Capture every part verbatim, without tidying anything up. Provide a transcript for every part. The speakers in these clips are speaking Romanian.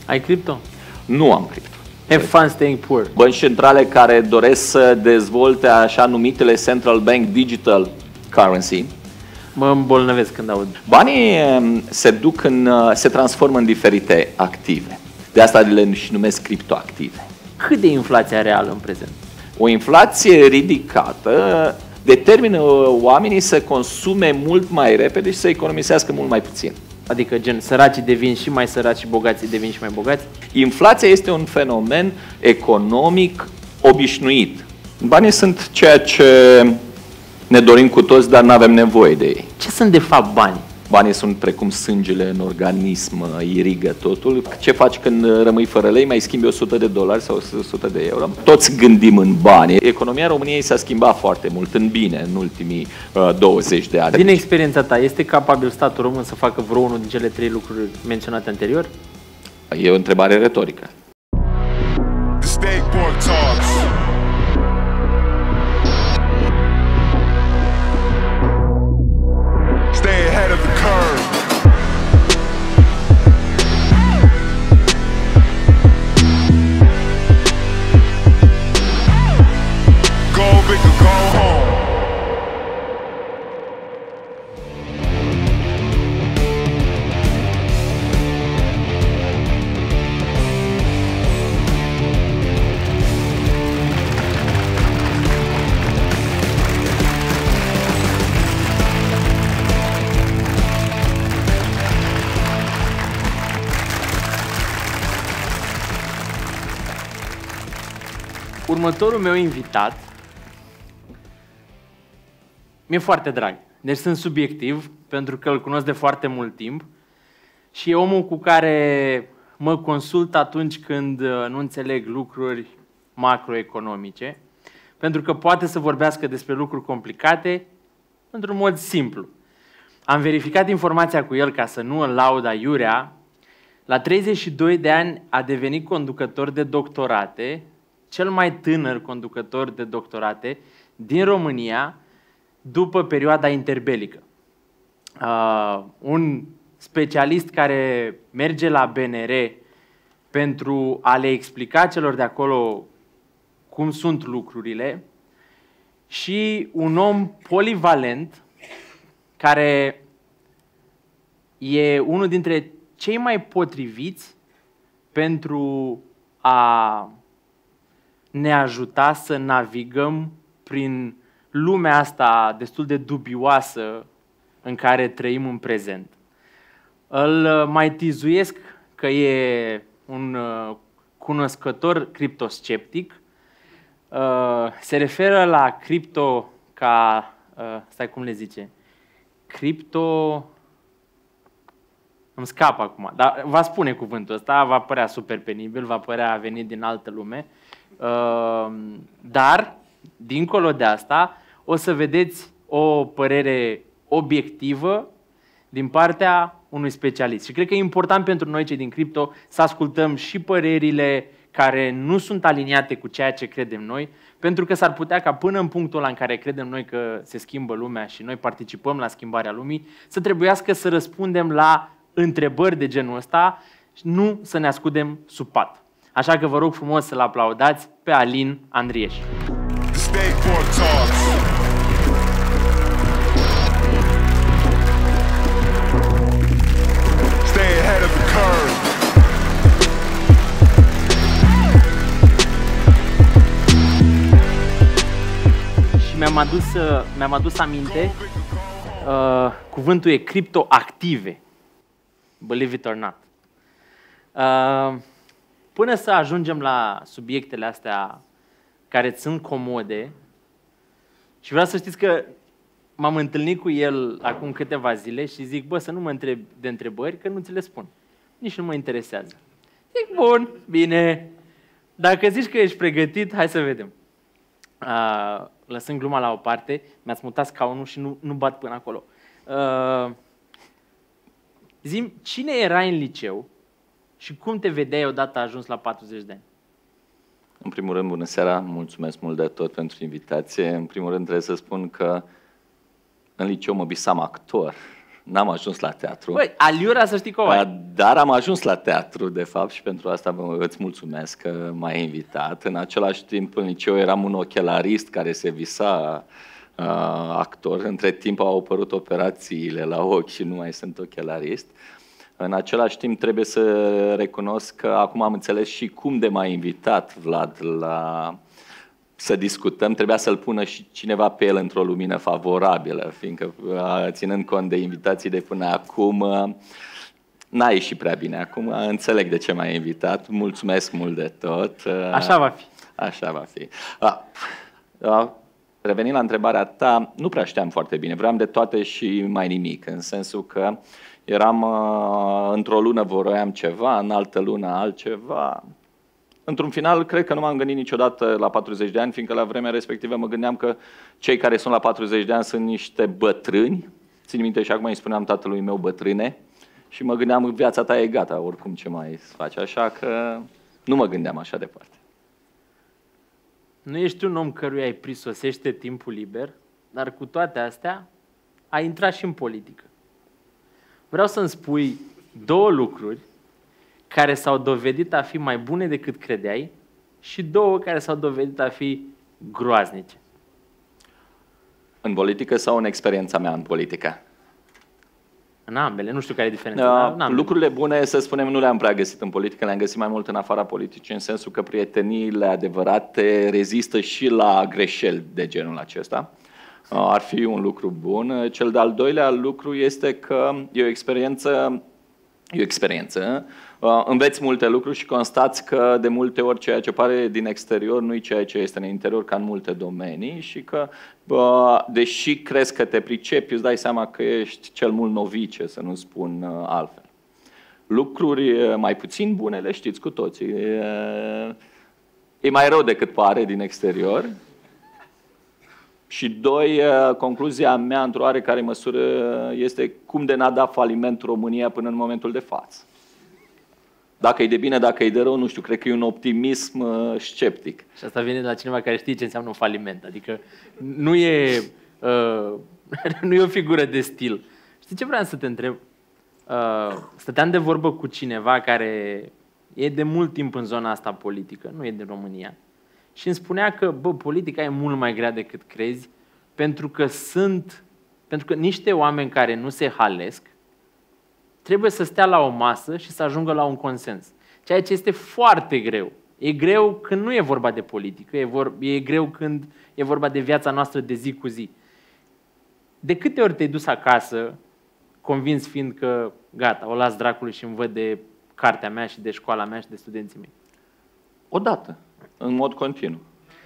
Ai cripto? Nu am cripto. Have fun staying poor. Bănci centrale care doresc să dezvolte așa numitele Central Bank Digital Currency. Mă îmbolnăvesc când aud. Banii se duc în, se transformă în diferite active. De asta le și numesc criptoactive. Cât de inflația reală în prezent? O inflație ridicată determină oamenii să consume mult mai repede și să economisească mult mai puțin. Adică gen săracii devin și mai săraci și bogații devin și mai bogați? Inflația este un fenomen economic obișnuit. Banii sunt ceea ce ne dorim cu toți, dar nu avem nevoie de ei. Ce sunt de fapt banii? Banii sunt precum sângele în organism, irigă totul. Ce faci când rămâi fără lei? Mai schimbi o sută de dolari sau o sută de euro? Toți gândim în bani. Economia României s-a schimbat foarte mult, în bine, în ultimii uh, douăzeci de ani. Din experiența ta, este capabil statul român să facă vreunul din cele trei lucruri menționate anterior? E o întrebare retorică. Următorul meu invitat mi-e foarte drag. Deci sunt subiectiv, pentru că îl cunosc de foarte mult timp și e omul cu care mă consult atunci când nu înțeleg lucruri macroeconomice, pentru că poate să vorbească despre lucruri complicate într-un mod simplu. Am verificat informația cu el ca să nu îl laud aiurea. La treizeci și doi de ani a devenit conducător de doctorate, cel mai tânăr conducător de doctorate din România după perioada interbelică. Uh, un specialist care merge la B N R pentru a le explica celor de acolo cum sunt lucrurile și un om polivalent care e unul dintre cei mai potriviți pentru a ne ajuta să navigăm prin lumea asta destul de dubioasă în care trăim în prezent. Îl mai tizuiesc că e un cunoscător criptosceptic, se referă la cripto ca, stai cum le zice, cripto, îmi scap acum, dar va spune cuvântul ăsta, va părea super penibil, va părea a venit din altă lume, dar, dincolo de asta, o să vedeți o părere obiectivă din partea unui specialist. Și cred că e important pentru noi, cei din cripto, să ascultăm și părerile care nu sunt aliniate cu ceea ce credem noi, pentru că s-ar putea ca până în punctul ăla în care credem noi că se schimbă lumea și noi participăm la schimbarea lumii, să trebuiască să răspundem la întrebări de genul ăsta și nu să ne ascundem sub pat. Așa că vă rog frumos să-l aplaudați pe Alin Andrieș. Și mi-am adus, mi-am adus aminte, uh, cuvântul e criptoactive. Believe it or not. Uh, până să ajungem la subiectele astea care sunt comode, și vreau să știți că m-am întâlnit cu el acum câteva zile și zic, bă, să nu mă întreb de întrebări, că nu ți le spun. Nici nu mă interesează. Zic, bun, bine, dacă zici că ești pregătit, hai să vedem. Uh, lăsând gluma la o parte, mi-ați mutat scaunul și nu, nu bat până acolo. Uh, Zi-mi, cine erai în liceu și cum te vedeai odată ajuns la patruzeci de ani? În primul rând, bună seara, mulțumesc mult de tot pentru invitație. În primul rând trebuie să spun că în liceu mă visam actor, N-am ajuns la teatru. Băi, aliura să știi că o ai. Dar am ajuns la teatru, de fapt, și pentru asta vă, îți mulțumesc că m-ai invitat. În același timp, în liceu eram un ochelarist care se visa uh, actor. Între timp au apărut operațiile la ochi și nu mai sunt ochelarist. În același timp trebuie să recunosc că acum am înțeles și cum de m-a invitat Vlad la să discutăm. Trebuia să-l pună și cineva pe el într-o lumină favorabilă, fiindcă ținând cont de invitații de până acum, n-a ieșit prea bine. Acum înțeleg de ce m-ai invitat. Mulțumesc mult de tot. Așa va fi. Așa va fi. A, a, revenind la întrebarea ta, nu prea știam foarte bine. Vreau de toate și mai nimic, în sensul că eram uh, într-o lună voiam ceva, în altă lună altceva. Într-un final, cred că nu m-am gândit niciodată la patruzeci de ani, fiindcă la vremea respectivă mă gândeam că cei care sunt la patruzeci de ani sunt niște bătrâni. Țin minte și acum îi spuneam tatălui meu bătrâne și mă gândeam viața ta e gata, oricum ce mai faci. Așa că nu mă gândeam așa departe. Nu ești un om căruia îi prisosește timpul liber, dar cu toate astea ai intrat și în politică. Vreau să-mi spui două lucruri care s-au dovedit a fi mai bune decât credeai și două care s-au dovedit a fi groaznice. În politică sau în experiența mea în politică? În ambele, nu știu care e diferența. Uh, lucrurile bune, să spunem, nu le-am prea găsit în politică, le-am găsit mai mult în afara politicii, în sensul că prieteniile adevărate rezistă și la greșeli de genul acesta. Uh, ar fi un lucru bun. Cel de-al doilea lucru este că e o experiență E o experiență. Înveți multe lucruri și constați că de multe ori ceea ce pare din exterior nu e ceea ce este în interior, ca în multe domenii, și că, deși crezi că te pricepi, îți dai seama că ești cel mult novice, să nu spun altfel. Lucruri mai puțin bune le știți cu toții. E mai rău decât pare din exterior. Și doi, concluzia mea, într-o oarecare măsură, este cum de n-a dat faliment România până în momentul de față. Dacă e de bine, dacă e de rău, nu știu, cred că e un optimism sceptic. Și asta vine de la cineva care știe ce înseamnă un faliment. Adică nu e, uh, nu e o figură de stil. Știi ce vreau să te întreb? Uh, stăteam de vorbă cu cineva care e de mult timp în zona asta politică, nu e din România. Și îmi spunea că, bă, politica e mult mai grea decât crezi, pentru că sunt, pentru că niște oameni care nu se halesc trebuie să stea la o masă și să ajungă la un consens. Ceea ce este foarte greu. E greu când nu e vorba de politică, e, vor, e greu când e vorba de viața noastră de zi cu zi. De câte ori te-ai dus acasă, convins fiind că, gata, o las dracului și îmi văd de cartea mea și de școala mea și de studenții mei? Odată. În mod continuu.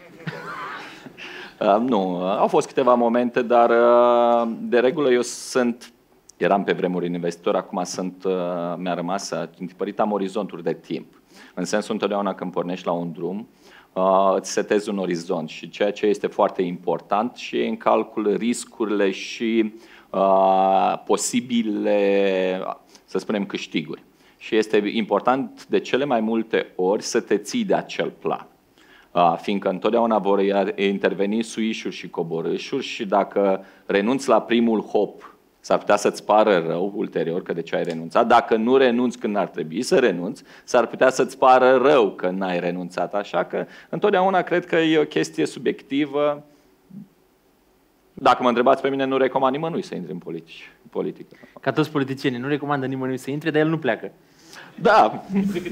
uh, nu, au fost câteva momente, dar uh, de regulă eu sunt, eram pe vremuri investitor, acum sunt, uh, mi-a rămas întipărit, am orizonturi de timp. În sensul întotdeauna când pornești la un drum, uh, îți setezi un orizont și ceea ce este foarte important și e în calcul riscurile și uh, posibile, să spunem, câștiguri. Și este important de cele mai multe ori să te ții de acel plan. Fiindcă întotdeauna vor interveni suișuri și coborâșuri și dacă renunți la primul hop, s-ar putea să-ți pară rău ulterior că de ce ai renunțat. Dacă nu renunți când ar trebui să renunți, s-ar putea să-ți pară rău că n-ai renunțat. Așa că întotdeauna cred că e o chestie subiectivă. Dacă mă întrebați pe mine, nu recomand nimănui să intre în politică. Ca toți politicienii, nu recomandă nimănui să intre, dar el nu pleacă. Da.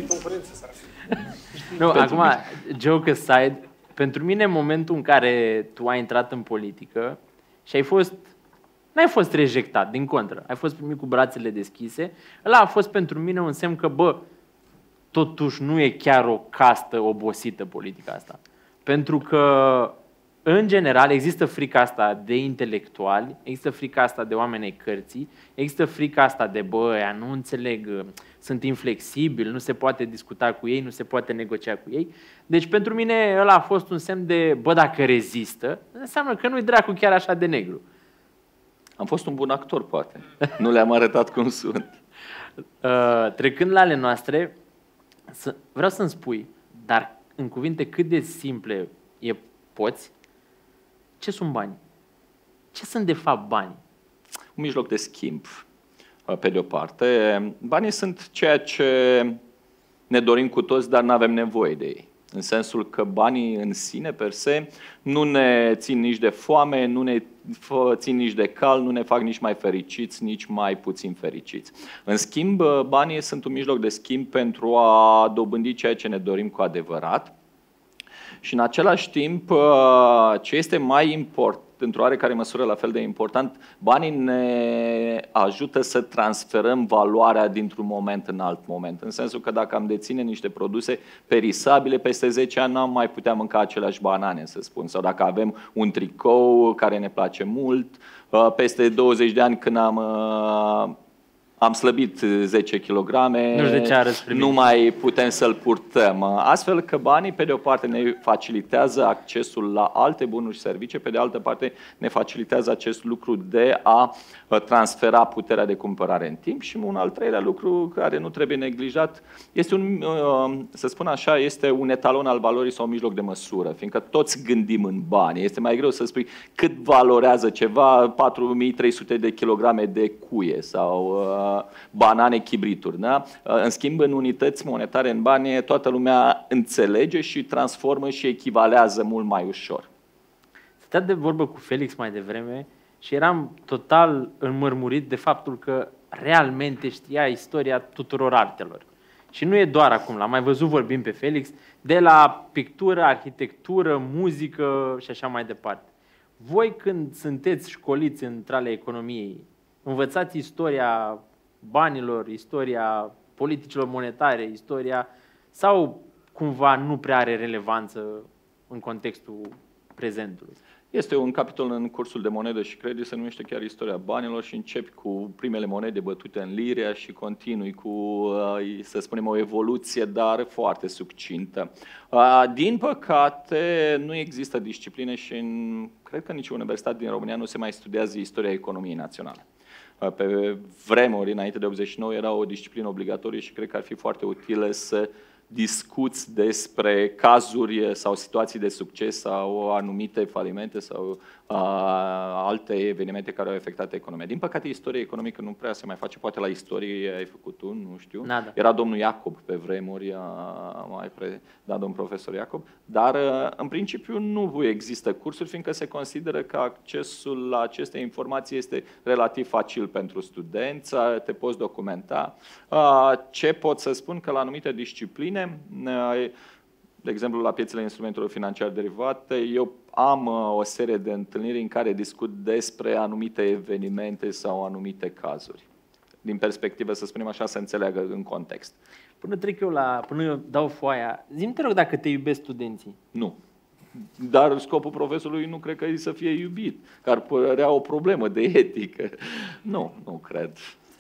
Nu, acum, joke aside, pentru mine momentul în care tu ai intrat în politică și ai fost, n-ai fost rejectat, din contră, ai fost primit cu brațele deschise, ăla a fost pentru mine un semn că, bă, totuși nu e chiar o castă obosită politica asta. Pentru că, în general, există frica asta de intelectuali, există frica asta de oameni ai cărții, există frica asta de, bă, ăia nu înțeleg, sunt inflexibili, nu se poate discuta cu ei, nu se poate negocia cu ei. Deci pentru mine ăla a fost un semn de, bă, dacă rezistă, înseamnă că nu-i dracu chiar așa de negru. Am fost un bun actor, poate. Nu le-am arătat cum sunt. Uh, trecând la ale noastre, să, vreau să-mi spui, dar în cuvinte cât de simple e poți, ce sunt bani? Ce sunt de fapt bani? Un mijloc de schimb. pe de o parte. Banii sunt ceea ce ne dorim cu toți, dar nu avem nevoie de ei. În sensul că banii în sine, per se, nu ne țin nici de foame, nu ne țin nici de cal, nu ne fac nici mai fericiți, nici mai puțin fericiți. În schimb, banii sunt un mijloc de schimb pentru a dobândi ceea ce ne dorim cu adevărat. Și în același timp, ce este mai important, într-o oarecare măsură la fel de important, banii ne ajută să transferăm valoarea dintr-un moment în alt moment. În sensul că dacă am deține niște produse perisabile, peste zece ani n-am mai putea mânca aceleași banane, să spun. Sau dacă avem un tricou care ne place mult, peste douăzeci de ani când am... am slăbit zece kilograme, nu, de ce nu mai putem să-l purtăm. Astfel că banii, pe de o parte, ne facilitează accesul la alte bunuri și servicii, pe de altă parte, ne facilitează acest lucru de a transfera puterea de cumpărare în timp. Și un al treilea lucru care nu trebuie neglijat este un, să spun așa, este un etalon al valorii sau un mijloc de măsură, fiindcă toți gândim în bani. Este mai greu să spui cât valorează ceva, patru mii trei sute de kilograme de cuie sau banane, chibrituri. Da? În schimb, în unități monetare, în bani, toată lumea înțelege și transformă și echivalează mult mai ușor. Stăteam de vorbă cu Felix mai devreme și eram total înmărmurit de faptul că realmente știa istoria tuturor artelor. Și nu e doar acum, l-am mai văzut vorbind pe Felix, de la pictură, arhitectură, muzică și așa mai departe. Voi, când sunteți școliți între economiei, învățați istoria banilor, istoria politicilor monetare, istoria, sau cumva nu prea are relevanță în contextul prezentului? Este un capitol în cursul de monedă și credit, se numește chiar istoria banilor și începi cu primele monede bătute în lire și continui cu, să spunem, o evoluție, dar foarte succintă. Din păcate, nu există discipline și în, cred că nici universitate din România nu se mai studiază istoria economiei naționale. Pe vremuri, înainte de optzeci și nouă, era o disciplină obligatorie și cred că ar fi foarte utilă să discuți despre cazuri sau situații de succes sau anumite falimente sau uh, alte evenimente care au afectat economia. Din păcate, istoria economică nu prea se mai face. Poate la istorie ai făcut tu, nu știu. Nada. Era domnul Iacob pe vremuri, mai predat domnul profesor Iacob, dar în principiu nu există cursuri, fiindcă se consideră că accesul la aceste informații este relativ facil pentru studenți, te poți documenta. Ce pot să spun? Că la anumite discipline, de exemplu la piețele instrumentelor financiare derivate, eu am o serie de întâlniri în care discut despre anumite evenimente sau anumite cazuri. Din perspectivă, să spunem așa, să înțeleagă în context. Până trec eu la, până eu dau foaia, zi-mi te rog dacă te iubesc studenții. Nu. Dar scopul profesorului nu cred că e să fie iubit, că ar părea o problemă de etică. Nu, nu cred.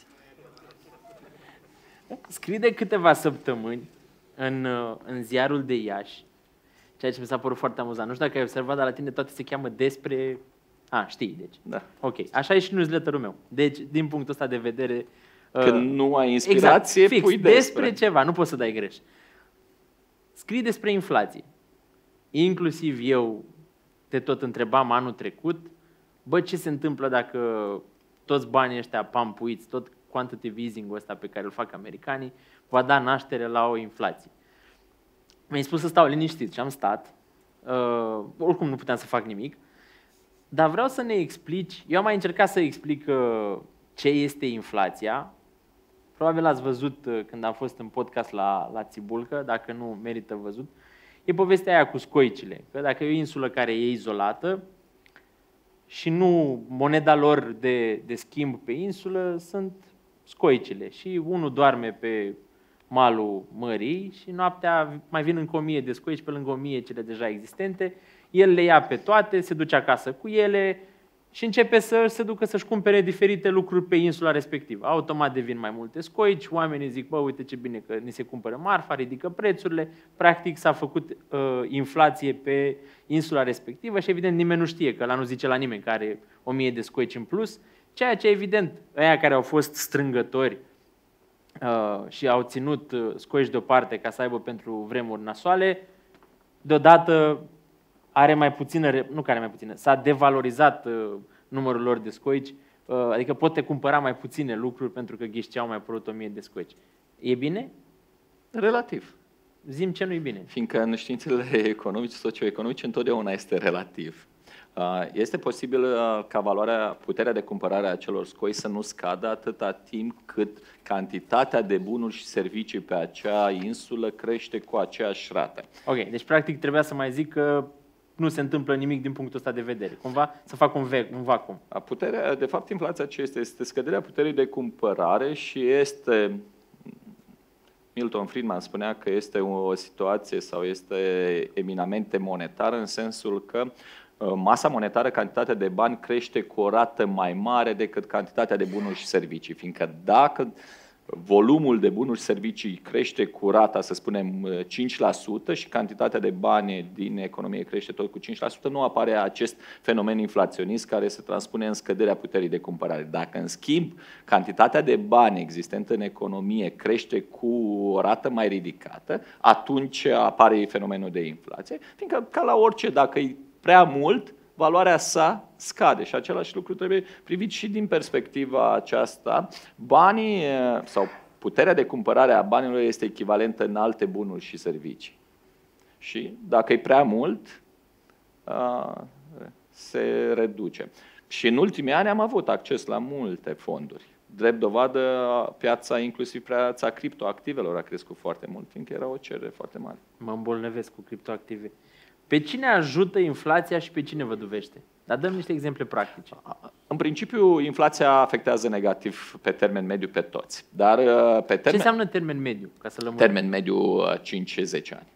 Scrii de câteva săptămâni în, în ziarul de Iași, ceea ce mi s-a părut foarte amuzant. Nu știu dacă ai observat, dar la tine toate se cheamă despre... A, știi, deci. Da. Ok. Așa e și newsletterul meu. Deci, din punctul ăsta de vedere... Când uh, nu ai inspirație, exact, fix, pui despre. despre ceva, nu poți să dai greș. Scrii despre inflație. Inclusiv eu te tot întrebam anul trecut, bă, ce se întâmplă dacă toți banii ăștia pampuiți, tot quantitative easing-ul ăsta pe care îl fac americanii, va da naștere la o inflație. Mi-ai spus să stau liniștit și am stat. Uh, oricum nu puteam să fac nimic. Dar vreau să ne explici, eu am mai încercat să explic uh, ce este inflația. Probabil ați văzut uh, când am fost în podcast la, la Țibulcă, dacă nu merită văzut. E povestea aia cu scoicile. Că dacă e o insulă care e izolată și nu moneda lor de, de schimb pe insulă, sunt scoicile. Și unul doarme pe malul mării și noaptea mai vin încă o mie de scoici pe lângă o mie cele deja existente. El le ia pe toate, se duce acasă cu ele și începe să se ducă să-și cumpere diferite lucruri pe insula respectivă. Automat devin mai multe scoici, oamenii zic, bă, uite ce bine că ni se cumpără marfa, ridică prețurile. Practic s-a făcut uh, inflație pe insula respectivă și evident nimeni nu știe, că ăla nu zice la nimeni că are o mie de scoici în plus. Ceea ce evident, ăia care au fost strângători uh, și au ținut uh, scoici deoparte ca să aibă pentru vremuri nasoale, deodată are mai puțină, nu care mai puțină, s-a devalorizat uh, numărul lor de scoici adică pot te cumpăra mai puține lucruri pentru că ghișcea au mai apărut o mie de scoici. E bine? Relativ. Zim ce nu e bine. Fiindcă în științele economice, socioeconomice, întotdeauna este relativ. Este posibil ca valoarea, puterea de cumpărare a acelor scoi să nu scadă atâta timp cât cantitatea de bunuri și servicii pe acea insulă crește cu aceeași rată. Ok, deci practic trebuia să mai zic că nu se întâmplă nimic din punctul ăsta de vedere. Cumva să fac un, ve- un vacuum. Puterea, de fapt, inflația ce este? Este scăderea puterii de cumpărare și este... Milton Friedman spunea că este o situație sau este eminamente monetară în sensul că masa monetară, cantitatea de bani crește cu o rată mai mare decât cantitatea de bunuri și servicii, fiindcă dacă volumul de bunuri și servicii crește cu rata, să spunem, cinci la sută și cantitatea de bani din economie crește tot cu cinci la sută, nu apare acest fenomen inflaționist care se transpune în scăderea puterii de cumpărare. Dacă, în schimb, cantitatea de bani existentă în economie crește cu o rată mai ridicată, atunci apare fenomenul de inflație, fiindcă, ca la orice, dacă e prea mult, valoarea sa scade și același lucru trebuie privit și din perspectiva aceasta. Banii sau puterea de cumpărare a banilor este echivalentă în alte bunuri și servicii. Și dacă e prea mult, se reduce. Și în ultimii ani am avut acces la multe fonduri. Drept dovadă, piața, inclusiv piața criptoactivelor, a crescut foarte mult, fiindcă era o cerere foarte mare. Mă îmbolnăvesc cu criptoactive. Pe cine ajută inflația și pe cine văduvește? Dar dăm niște exemple practice. În principiu, inflația afectează negativ pe termen mediu pe toți. Dar pe termen... Ce înseamnă termen mediu? Ca să lămurim? Termen mediu cinci zece ani.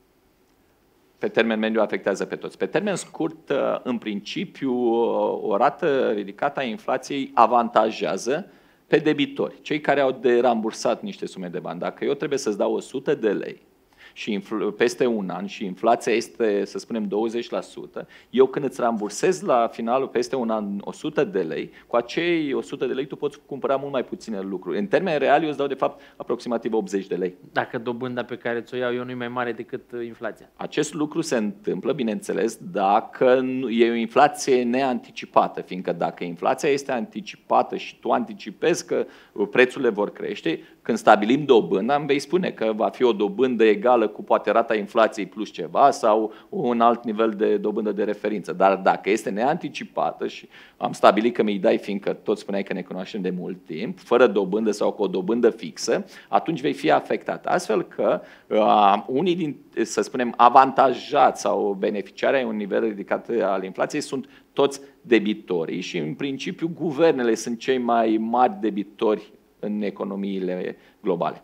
Pe termen mediu afectează pe toți. Pe termen scurt, în principiu, o rată ridicată a inflației avantajează pe debitori, cei care au de rambursat niște sume de bani. Dacă eu trebuie să-ți dau o sută de lei, și peste un an și inflația este, să spunem, douăzeci la sută, eu când îți rambursez la finalul, peste un an, o sută de lei, cu acei o sută de lei tu poți cumpăra mult mai puține lucruri. În termeni reali, eu îți dau, de fapt, aproximativ optzeci de lei. Dacă dobânda pe care ți-o iau eu nu e mai mare decât inflația. Acest lucru se întâmplă, bineînțeles, dacă e o inflație neanticipată, fiindcă dacă inflația este anticipată și tu anticipezi că prețurile vor crește, când stabilim dobânda, îmi vei spune că va fi o dobândă egală cu poate rata inflației plus ceva sau un alt nivel de dobândă de referință. Dar dacă este neanticipată și am stabilit că mi-i dai, fiindcă tot spuneai că ne cunoaștem de mult timp, fără dobândă sau cu o dobândă fixă, atunci vei fi afectat. Astfel că uh, unii din, să spunem, avantajați sau beneficiari ai un nivel ridicat al inflației sunt toți debitorii și, în principiu, guvernele sunt cei mai mari debitori în economiile globale.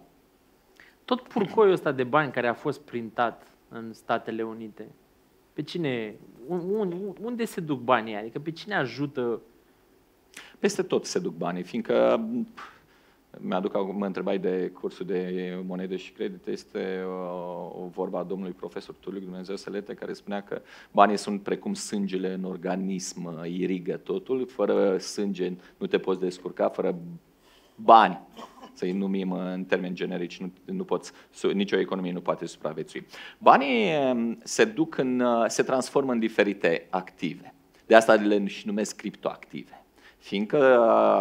Tot purcoiul ăsta de bani care a fost printat în Statele Unite, pe cine, unde se duc banii? Adică pe cine ajută? Peste tot se duc banii, fiindcă mi-aduc, mă întrebai de cursul de monede și credite, este o, o vorba a domnului profesor Tulic, Dumnezeu să lete, care spunea că banii sunt precum sângele în organism, irigă totul, fără sânge nu te poți descurca, fără bani, să-i numim în termeni generici, nu, nu poți, nicio economie nu poate supraviețui. Banii se duc în, se transformă în diferite active. De asta le și numesc criptoactive. Fiindcă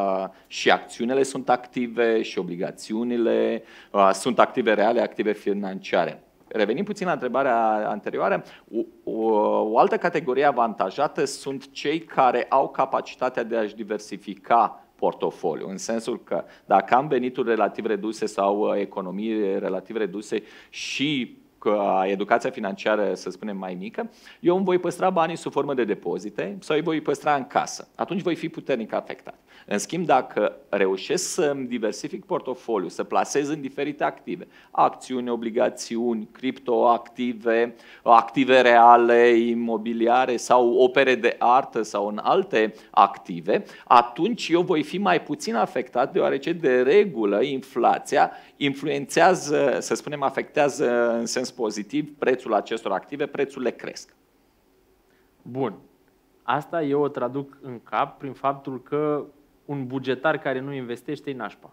și acțiunile sunt active, și obligațiunile sunt active reale, active financiare. Revenim puțin la întrebarea anterioară, o, o, o altă categorie avantajată sunt cei care au capacitatea de a-și diversifica portofoliu, în sensul că dacă am venituri relativ reduse sau economii relativ reduse și educația financiară, să spunem, mai mică, eu îmi voi păstra banii sub formă de depozite sau îi voi păstra în casă. Atunci voi fi puternic afectat. În schimb, dacă reușesc să-mi diversific portofoliul, să plasez în diferite active, acțiuni, obligațiuni, criptoactive, active reale, imobiliare sau opere de artă sau în alte active, atunci eu voi fi mai puțin afectat, deoarece de regulă inflația influențează, să spunem, afectează în sens pozitiv prețul acestor active, prețurile cresc. Bun. Asta eu o traduc în cap prin faptul că un bugetar care nu investește e nașpa.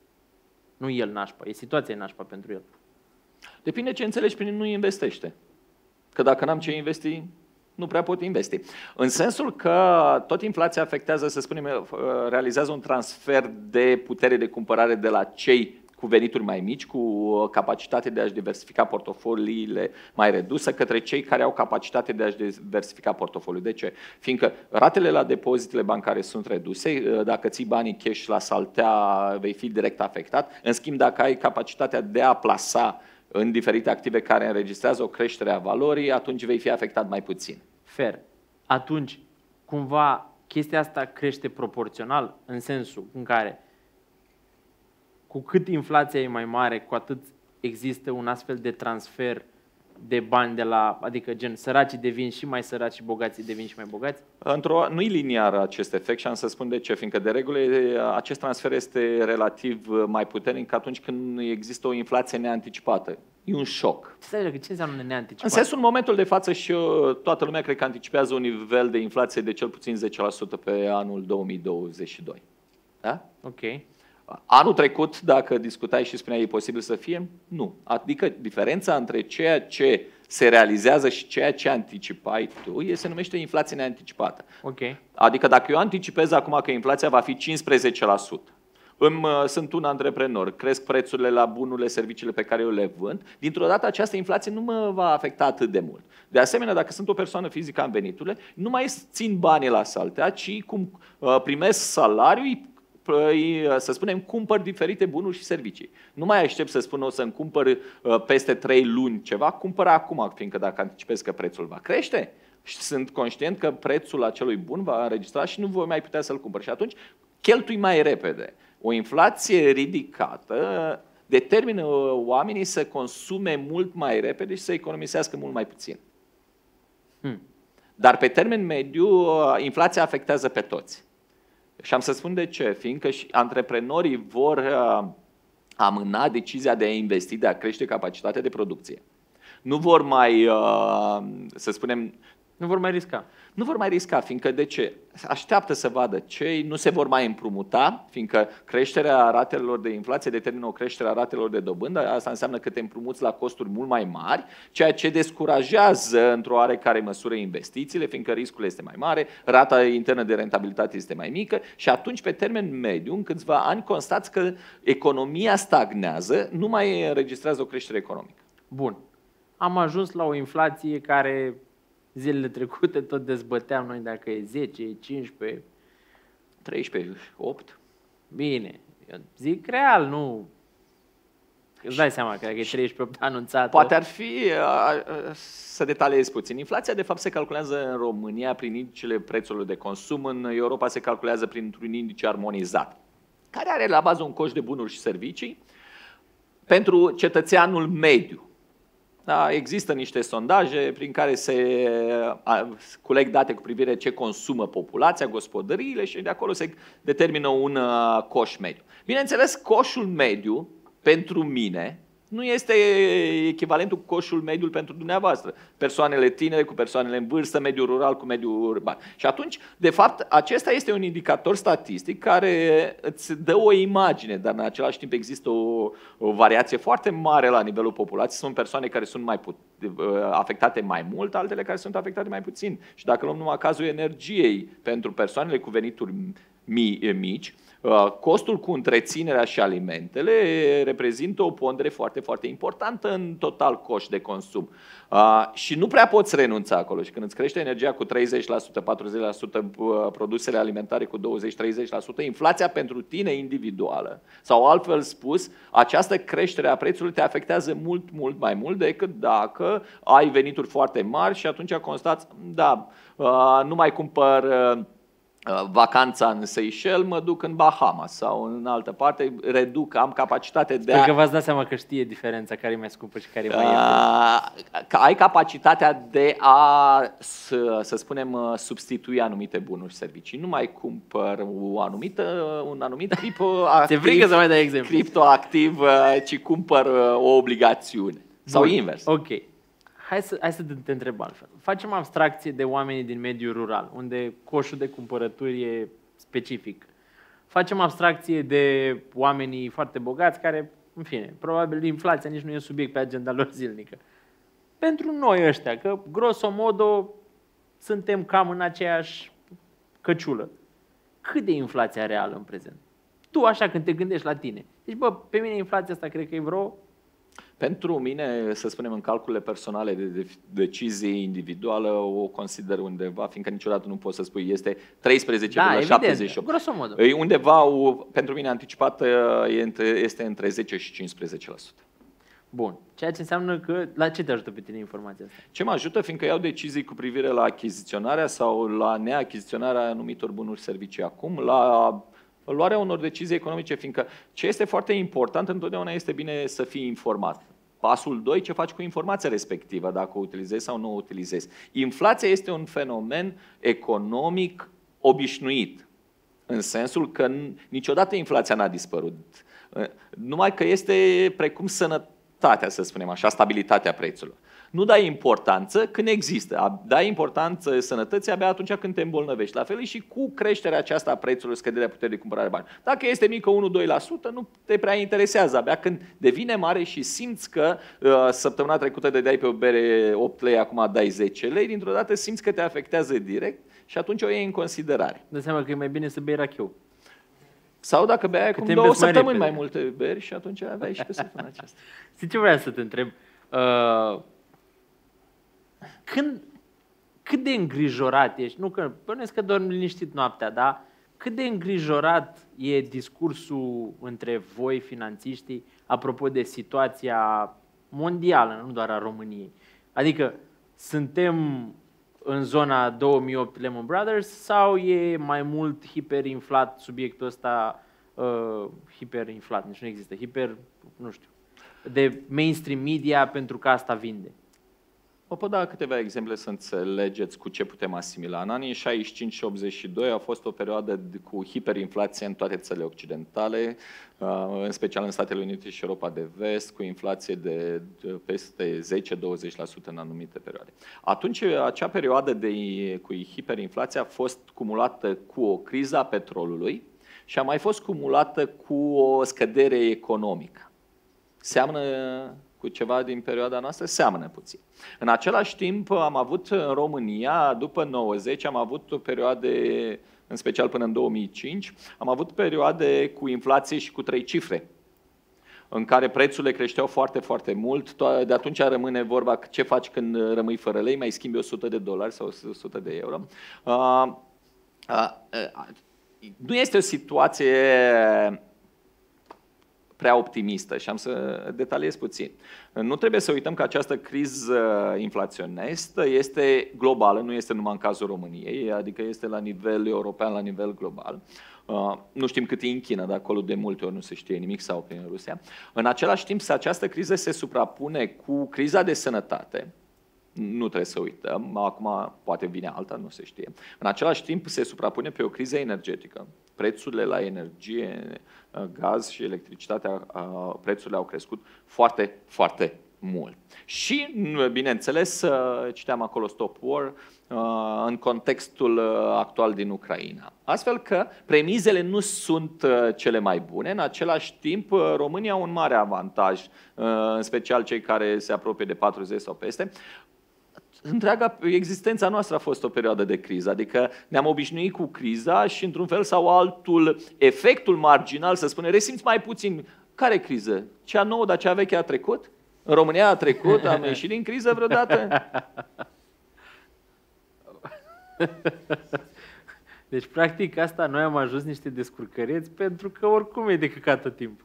Nu el nașpa, e situația e nașpa pentru el. Depinde ce înțelegi prin nu investește. Că dacă n-am ce investi, nu prea pot investi. În sensul că tot inflația afectează, să spunem, realizează un transfer de putere de cumpărare de la cei cu venituri mai mici, cu capacitate de a-și diversifica portofoliile mai redusă, către cei care au capacitate de a-și diversifica portofoliul. De ce? Fiindcă ratele la depozitele bancare sunt reduse, dacă ții banii cash la saltea, vei fi direct afectat. În schimb, dacă ai capacitatea de a plasa în diferite active care înregistrează o creștere a valorii, atunci vei fi afectat mai puțin. Fair. Atunci, cumva, chestia asta crește proporțional, în sensul în care cu cât inflația e mai mare, cu atât există un astfel de transfer de bani de la, adică gen, săracii devin și mai săraci și bogații devin și mai bogați? Într-o, nu e liniar acest efect și am să spun de ce, fiindcă de regulă acest transfer este relativ mai puternic atunci când există o inflație neanticipată. E un șoc. Ce înseamnă neanticipat? În sensul, în momentul de față și eu, toată lumea cred că anticipează un nivel de inflație de cel puțin zece la sută pe anul două mii douăzeci și doi. Da? Ok. Anul trecut, dacă discutai și spuneai, e posibil să fie? Nu. Adică diferența între ceea ce se realizează și ceea ce anticipai tu se numește inflație neanticipată. Okay. Adică dacă eu anticipez acum că inflația va fi cincisprezece la sută, îmi, sunt un antreprenor, cresc prețurile la bunurile, serviciile pe care eu le vând, dintr-o dată această inflație nu mă va afecta atât de mult. De asemenea, dacă sunt o persoană fizică am veniturile, nu mai țin banii la saltea, ci cum primesc salariul, să spunem, cumpăr diferite bunuri și servicii. Nu mai aștept să spun o să-mi cumpăr peste trei luni ceva, cumpăr acum, fiindcă dacă anticipez că prețul va crește și sunt conștient că prețul acelui bun va înregistra și nu voi mai putea să-l cumpăr. Și atunci cheltui mai repede. O inflație ridicată determină oamenii să consume mult mai repede și să economisească mult mai puțin. Hmm. Dar pe termen mediu, inflația afectează pe toți. Și am să spun de ce, fiindcă și antreprenorii vor uh, amâna decizia de a investi, de a crește capacitatea de producție. Nu vor mai, uh, să spunem... Nu vor mai risca. Nu vor mai risca, fiindcă de ce? Așteaptă să vadă cei, nu se vor mai împrumuta, fiindcă creșterea ratelor de inflație determină o creștere a ratelor de dobândă. Asta înseamnă că te împrumuți la costuri mult mai mari, ceea ce descurajează într-o oarecare măsură investițiile, fiindcă riscul este mai mare, rata internă de rentabilitate este mai mică și atunci, pe termen mediu, în câțiva ani, constați că economia stagnează, nu mai înregistrează o creștere economică. Bun. Am ajuns la o inflație care... Zilele trecute tot dezbăteam noi dacă e zece, e cincisprezece, treisprezece, opt. Bine, eu zic real, nu... Îți dai seama că dacă e treisprezece opt anunțat. Poate ar fi, să detaliez puțin, inflația de fapt se calculează în România prin indicele prețurilor de consum, în Europa se calculează printr-un indice armonizat, care are la bază un coș de bunuri și servicii pentru cetățeanul mediu. Da, există niște sondaje prin care se culeg date cu privire ce consumă populația, gospodăriile și de acolo se determină un coș mediu. Bineînțeles, coșul mediu pentru mine nu este echivalentul cu coșul mediu pentru dumneavoastră. Persoanele tinere cu persoanele în vârstă, mediul rural cu mediul urban. Și atunci, de fapt, acesta este un indicator statistic care îți dă o imagine, dar în același timp există o, o variație foarte mare la nivelul populației. Sunt persoane care sunt mai put, afectate mai mult, altele care sunt afectate mai puțin. Și dacă luăm numai cazul energiei pentru persoanele cu venituri mici, costul cu întreținerea și alimentele reprezintă o pondere foarte, foarte importantă în total coș de consum. Și nu prea poți renunța acolo. Și când îți crește energia cu treizeci la sută, patruzeci la sută, produsele alimentare cu douăzeci la treizeci la sută, inflația pentru tine individuală, sau altfel spus, această creștere a prețului te afectează mult, mult mai mult decât dacă ai venituri foarte mari și atunci constați, da, nu mai cumpăr vacanța în Seychelles, mă duc în Bahamas sau în altă parte, reduc, am capacitate de Sper a... că v-ați dat seama că știe diferența care e mai scumpă și care e mai ieftin. Că ai capacitatea de a, să, să spunem, substitui anumite bunuri și servicii. Nu mai cumpăr o anumită, un anumit criptoactiv, să mai dai exemplu. criptoactiv, ci cumpăr o obligațiune. Sau Bun. invers. Ok. Hai să, hai să te întreb altfel. Facem abstracție de oamenii din mediul rural, unde coșul de cumpărături e specific. Facem abstracție de oamenii foarte bogați care, în fine, probabil inflația nici nu e subiect pe agenda lor zilnică. Pentru noi ăștia, că grosomodo suntem cam în aceeași căciulă. Cât de inflația reală în prezent? Tu așa când te gândești la tine. Deci, bă, pe mine inflația asta cred că e vreo... Pentru mine, să spunem, în calculele personale de, de decizie individuală, o consider undeva, fiindcă niciodată nu poți să spui, este treisprezece virgulă șaptezeci și opt. Da, grosomodul. E undeva, o, pentru mine anticipată, este între zece și cincisprezece la sută. Bun. Ceea ce înseamnă că... La ce te ajută pe tine informația asta? Ce mă ajută? Fiindcă iau decizii cu privire la achiziționarea sau la neachiziționarea anumitor bunuri servicii acum, la luarea unor decizii economice, fiindcă ce este foarte important, întotdeauna este bine să fii informat. Pasul doi, ce faci cu informația respectivă, dacă o utilizezi sau nu o utilizezi. Inflația este un fenomen economic obișnuit, în sensul că niciodată inflația n-a dispărut. Numai că este precum sănătatea, să spunem așa, stabilitatea prețurilor. Nu dai importanță când există. Dai importanță sănătății abia atunci când te îmbolnăvești. La fel și cu creșterea aceasta a prețurilor, scăderea puterii de cumpărare de bani. Dacă este mică unu doi la sută, nu te prea interesează. Abia când devine mare și simți că uh, săptămâna trecută dădeai pe o bere opt lei, acum dai zece lei, dintr-o dată simți că te afectează direct și atunci o iei în considerare. Dă seama că e mai bine să bei rachiu. Sau dacă beai acum două săptămâni mai, mai multe beri și atunci aveai și pe săptămâna aceasta. Știi ce vreau să te întreb? Uh... Când, cât de îngrijorat ești, nu că bănuiesc că dormi liniștit noaptea, dar cât de îngrijorat e discursul între voi, finanțiștii, apropo de situația mondială, nu doar a României? Adică suntem în zona două mii opt Lehman Brothers sau e mai mult hiperinflat subiectul ăsta, uh, hiperinflat, nici nu există, hiper, nu știu, de mainstream media pentru că asta vinde? Vă pot da câteva exemple să înțelegeți cu ce putem asimila. În anii șaizeci și cinci și optzeci și doi a fost o perioadă cu hiperinflație în toate țările occidentale, în special în Statele Unite și Europa de Vest, cu inflație de peste zece douăzeci la sută în anumite perioade. Atunci, acea perioadă de, cu hiperinflație a fost cumulată cu o criză a petrolului și a mai fost cumulată cu o scădere economică. Seamănă cu ceva din perioada noastră? Seamănă puțin. În același timp am avut în România, după nouăzeci, am avut perioade, în special până în două mii cinci, am avut perioade cu inflație și cu trei cifre, în care prețurile creșteau foarte, foarte mult. De atunci rămâne vorba ce faci când rămâi fără lei, mai schimbi o sută de dolari sau o sută de euro. Uh, uh, uh, nu este o situație prea optimistă și am să detaliez puțin. Nu trebuie să uităm că această criză inflaționistă este globală, nu este numai în cazul României, adică este la nivel european, la nivel global. Nu știm cât e în China, dar acolo de multe ori nu se știe nimic, sau prin Rusia. În același timp, această criză se suprapune cu criza de sănătate. Nu trebuie să uităm, acum poate vine alta, nu se știe. În același timp se suprapune pe o criză energetică. Prețurile la energie, gaz și electricitate, prețurile au crescut foarte, foarte mult. Și, bineînțeles, citeam acolo Stop War în contextul actual din Ucraina. Astfel că premizele nu sunt cele mai bune. În același timp, România au un mare avantaj, în special cei care se apropie de patruzeci sau peste. Întreaga existența noastră a fost o perioadă de criză, adică ne-am obișnuit cu criza și într-un fel sau altul efectul marginal, să spunem, resimți mai puțin. Care criză? Cea nouă, dar cea veche a trecut? În România a trecut? Am ieșit din criză vreodată? Deci, practic, asta noi am ajuns niște descurcăreți pentru că oricum e de căcat tot timpul.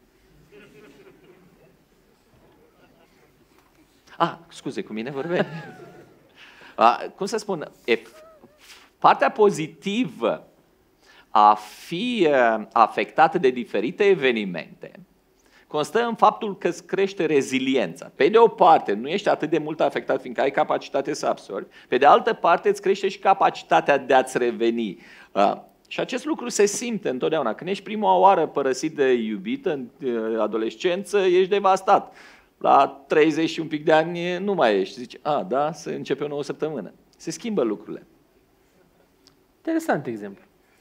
Ah, scuze, cu mine vorbeai. Cum să spun, partea pozitivă a fi afectată de diferite evenimente constă în faptul că îți crește reziliența. Pe de o parte, nu ești atât de mult afectat fiindcă ai capacitate să absorbi, pe de altă parte îți crește și capacitatea de a-ți reveni. Și acest lucru se simte întotdeauna. Când ești prima oară părăsit de iubită în adolescență, ești devastat. La treizeci și un pic de ani nu mai ești. Zici, a, da, să începe o nouă săptămână. Se schimbă lucrurile. Interesant exemplu.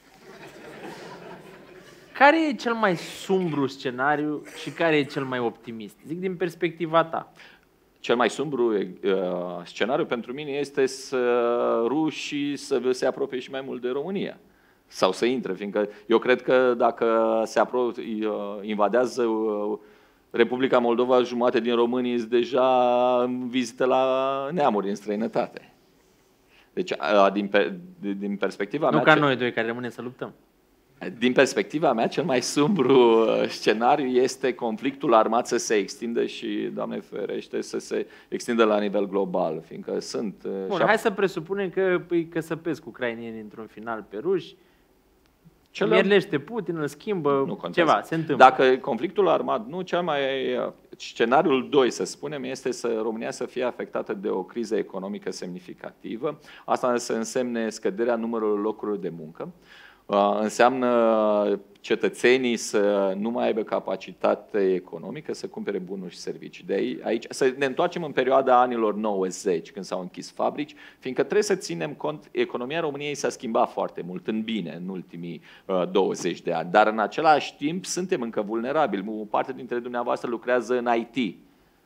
Care e cel mai sumbru scenariu și care e cel mai optimist? Zic din perspectiva ta. Cel mai sumbru uh, scenariu pentru mine este să rușii să se apropie și mai mult de România. Sau să intre, fiindcă eu cred că dacă se apropie, uh, invadează uh, Republica Moldova, jumate din românii sunt deja în vizită la neamuri în străinătate. Deci, uh, din, pe, din perspectiva nu mea... Nu ca ce... noi doi care rămânem să luptăm. Din perspectiva mea, cel mai sumbru scenariu este conflictul armat să se extindă și, Doamne ferește, să se extindă la nivel global, fiindcă sunt... Bun, hai să presupunem că îi căsăpesc ucrainienii într-un final pe ruși, Cel... mierlește Putin, îl schimbă, ceva, se întâmplă. Dacă conflictul armat, nu, cel mai... Scenariul doi, să spunem, este să România să fie afectată de o criză economică semnificativă. Asta să însemne scăderea numărului locurilor de muncă. Uh, înseamnă cetățenii să nu mai aibă capacitate economică să cumpere bunuri și servicii. De aici, să ne întoarcem în perioada anilor nouăzeci, când s-au închis fabrici, fiindcă trebuie să ținem cont, economia României s-a schimbat foarte mult în bine în ultimii uh, douăzeci de ani, dar în același timp suntem încă vulnerabili. O parte dintre dumneavoastră lucrează în I T.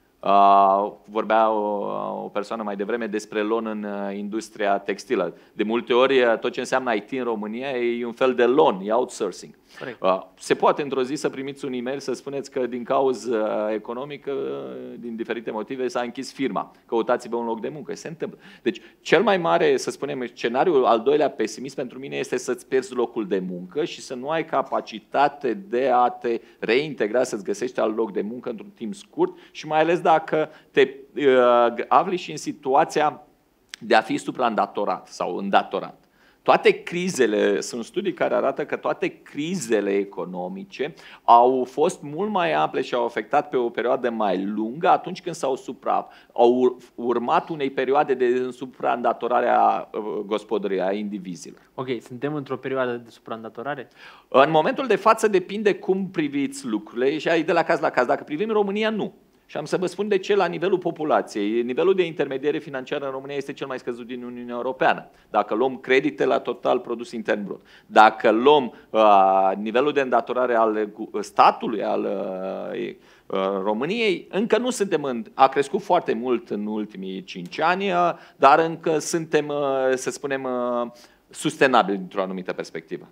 Uh, vorbea o, o persoană mai devreme despre loan în uh, industria textilă. De multe ori, uh, tot ce înseamnă I T în România e un fel de loan, e outsourcing. Uh, se poate într-o zi să primiți un e-mail să spuneți că din cauză economică, din diferite motive, s-a închis firma. Căutați-vă un loc de muncă. Se întâmplă. Deci, cel mai mare, să spunem, scenariul al doilea pesimist pentru mine este să-ți pierzi locul de muncă și să nu ai capacitate de a te reintegra, să-ți găsești alt loc de muncă într-un timp scurt și mai ales dacă te uh, afli și în situația de a fi supraîndatorat sau îndatorat. Toate crizele, sunt studii care arată că toate crizele economice au fost mult mai ample și au afectat pe o perioadă mai lungă atunci când s-au supra, au urmat unei perioade de supraîndatorare a gospodăriei, a indivizilor. Ok, suntem într-o perioadă de supraîndatorare? În momentul de față depinde cum priviți lucrurile și ai de la caz la caz. Dacă privim România, nu. Și am să vă spun de ce la nivelul populației. Nivelul de intermediere financiară în România este cel mai scăzut din Uniunea Europeană. Dacă luăm credite la total produs intern brut, dacă luăm uh, nivelul de îndatorare al statului, al uh, uh, României, încă nu suntem în... A crescut foarte mult în ultimii cinci ani, uh, dar încă suntem, uh, să spunem, uh, sustenabili dintr-o anumită perspectivă.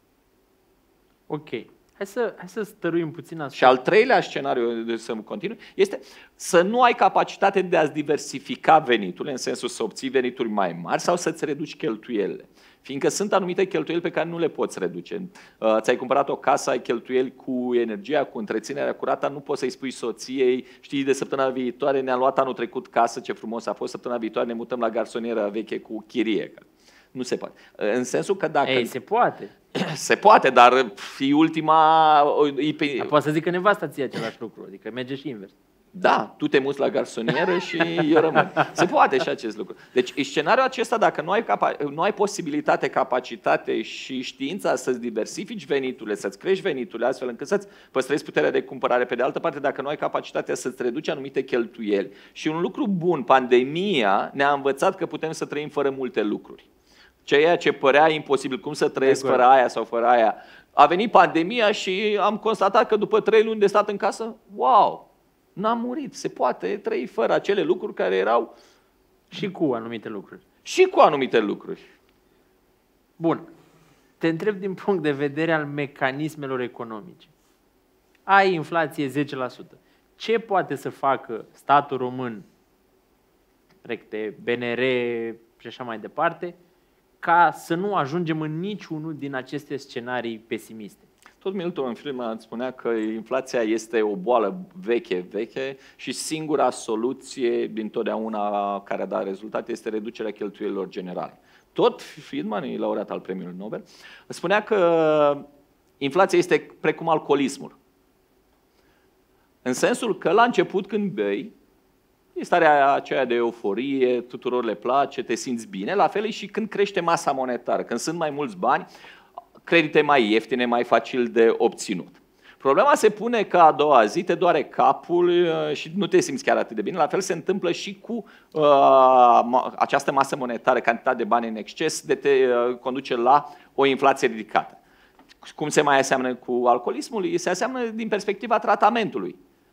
Ok. Hai să, hai să stăruim puțin asupra. Și al treilea scenariu, de să continui, este să nu ai capacitate de a-ți diversifica veniturile, în sensul să obții venituri mai mari sau să-ți reduci cheltuielile. Fiindcă sunt anumite cheltuieli pe care nu le poți reduce. Uh, ți-ai cumpărat o casă, ai cheltuieli cu energia, cu întreținerea curată, nu poți să-i spui soției, știi, de săptămâna viitoare ne-am luat anul trecut casă, ce frumos a fost, săptămâna viitoare ne mutăm la garsonieră veche cu chirie. Nu se poate. În sensul că dacă... Ei, se poate. Se poate, dar e ultima... E pe... Dar poate să zic că nevasta ție același lucru, adică merge și invers. Da, tu te muți la garsonieră și eu rămân. Se poate și acest lucru. Deci, scenariul acesta, dacă nu ai, capa- nu ai posibilitate, capacitate și știința să-ți diversifici veniturile, să-ți crești veniturile, astfel încât să-ți păstrezi puterea de cumpărare, pe de altă parte, dacă nu ai capacitatea să-ți reduci anumite cheltuieli. Și un lucru bun, pandemia ne-a învățat că putem să trăim fără multe lucruri. Ceea ce părea imposibil, cum să trăiesc fără aia sau fără aia. A venit pandemia și am constatat că după trei luni de stat în casă, wow, n-am murit, se poate trăi fără acele lucruri care erau... Și cu anumite lucruri. Și cu anumite lucruri. Bun. Te întreb din punct de vedere al mecanismelor economice. Ai inflație zece la sută. Ce poate să facă statul român, recte, B N R și așa mai departe, ca să nu ajungem în niciunul din aceste scenarii pesimiste? Tot Milton Friedman spunea că inflația este o boală veche, veche și singura soluție dintotdeauna care a dat rezultat este reducerea cheltuielilor generale. Tot Friedman, e laureat al premiului Nobel, spunea că inflația este precum alcoolismul. În sensul că la început când bei, e starea aceea de euforie, tuturor le place, te simți bine. La fel e și când crește masa monetară. Când sunt mai mulți bani, credite mai ieftine, mai facil de obținut. Problema se pune că a doua zi te doare capul și nu te simți chiar atât de bine. La fel se întâmplă și cu uh, această masă monetară, cantitate de bani în exces, de te uh, conduce la o inflație ridicată. Cum se mai aseamnă cu alcoolismul? Se aseamnă din perspectiva tratamentului.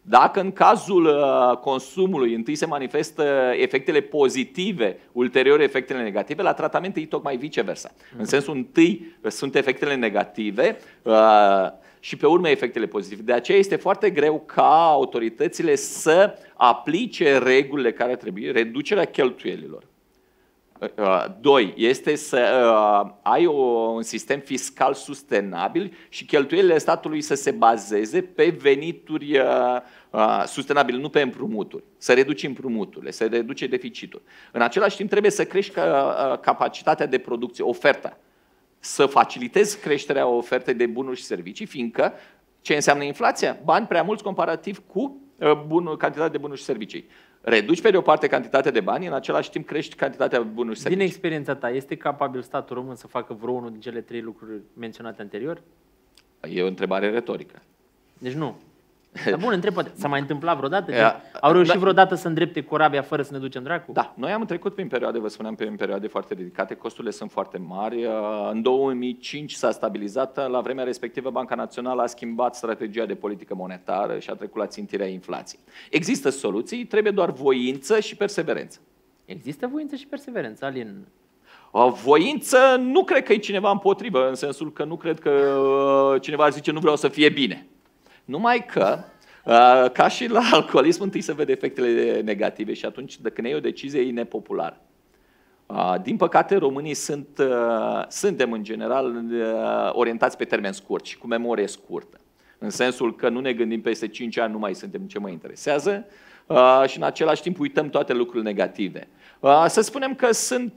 Dacă în cazul uh, consumului întâi se manifestă efectele pozitive, ulterior efectele negative, la tratamente e tocmai viceversa. Mm-hmm. În sensul întâi sunt efectele negative uh, și pe urmă efectele pozitive. De aceea este foarte greu ca autoritățile să aplice regulile care trebuie, reducerea cheltuielilor. Doi, este să uh, ai o, un sistem fiscal sustenabil și cheltuielile statului să se bazeze pe venituri uh, uh, sustenabile, nu pe împrumuturi. Să reduci împrumuturile, să reduce deficitul. În același timp trebuie să crești uh, capacitatea de producție, oferta. Să facilitezi creșterea ofertei de bunuri și servicii, fiindcă ce înseamnă inflația? Bani prea mulți comparativ cu uh, bun, cantitatea de bunuri și servicii. Reduci pe de o parte cantitatea de bani, în același timp crești cantitatea de bunuri și servicii. Din experiența ta, este capabil statul român să facă vreunul din cele trei lucruri menționate anterior? E o întrebare retorică. Deci nu. Dar bun, întreb, poate, s-a mai întâmplat vreodată? Ea, Au reușit da, vreodată să îndrepte corabia fără să ne ducem dracu? Da, noi am trecut prin perioade, vă spuneam, prin perioade foarte ridicate, costurile sunt foarte mari. În două mii cinci s-a stabilizat, la vremea respectivă Banca Națională a schimbat strategia de politică monetară și a trecut la țintirea inflației. Există soluții, trebuie doar voință și perseverență. Există voință și perseverență, Alin? Voință, nu cred că e cineva împotrivă, în sensul că nu cred că cineva ar zice nu vreau să fie bine. Numai că, ca și la alcoolism, întâi se vede efectele negative și atunci, când iei o decizie, e nepopulară. Din păcate, românii sunt, suntem, în general, orientați pe termen scurt și cu memorie scurtă. În sensul că nu ne gândim peste cinci ani, nu mai suntem ce mă interesează și în același timp uităm toate lucrurile negative. Să spunem că sunt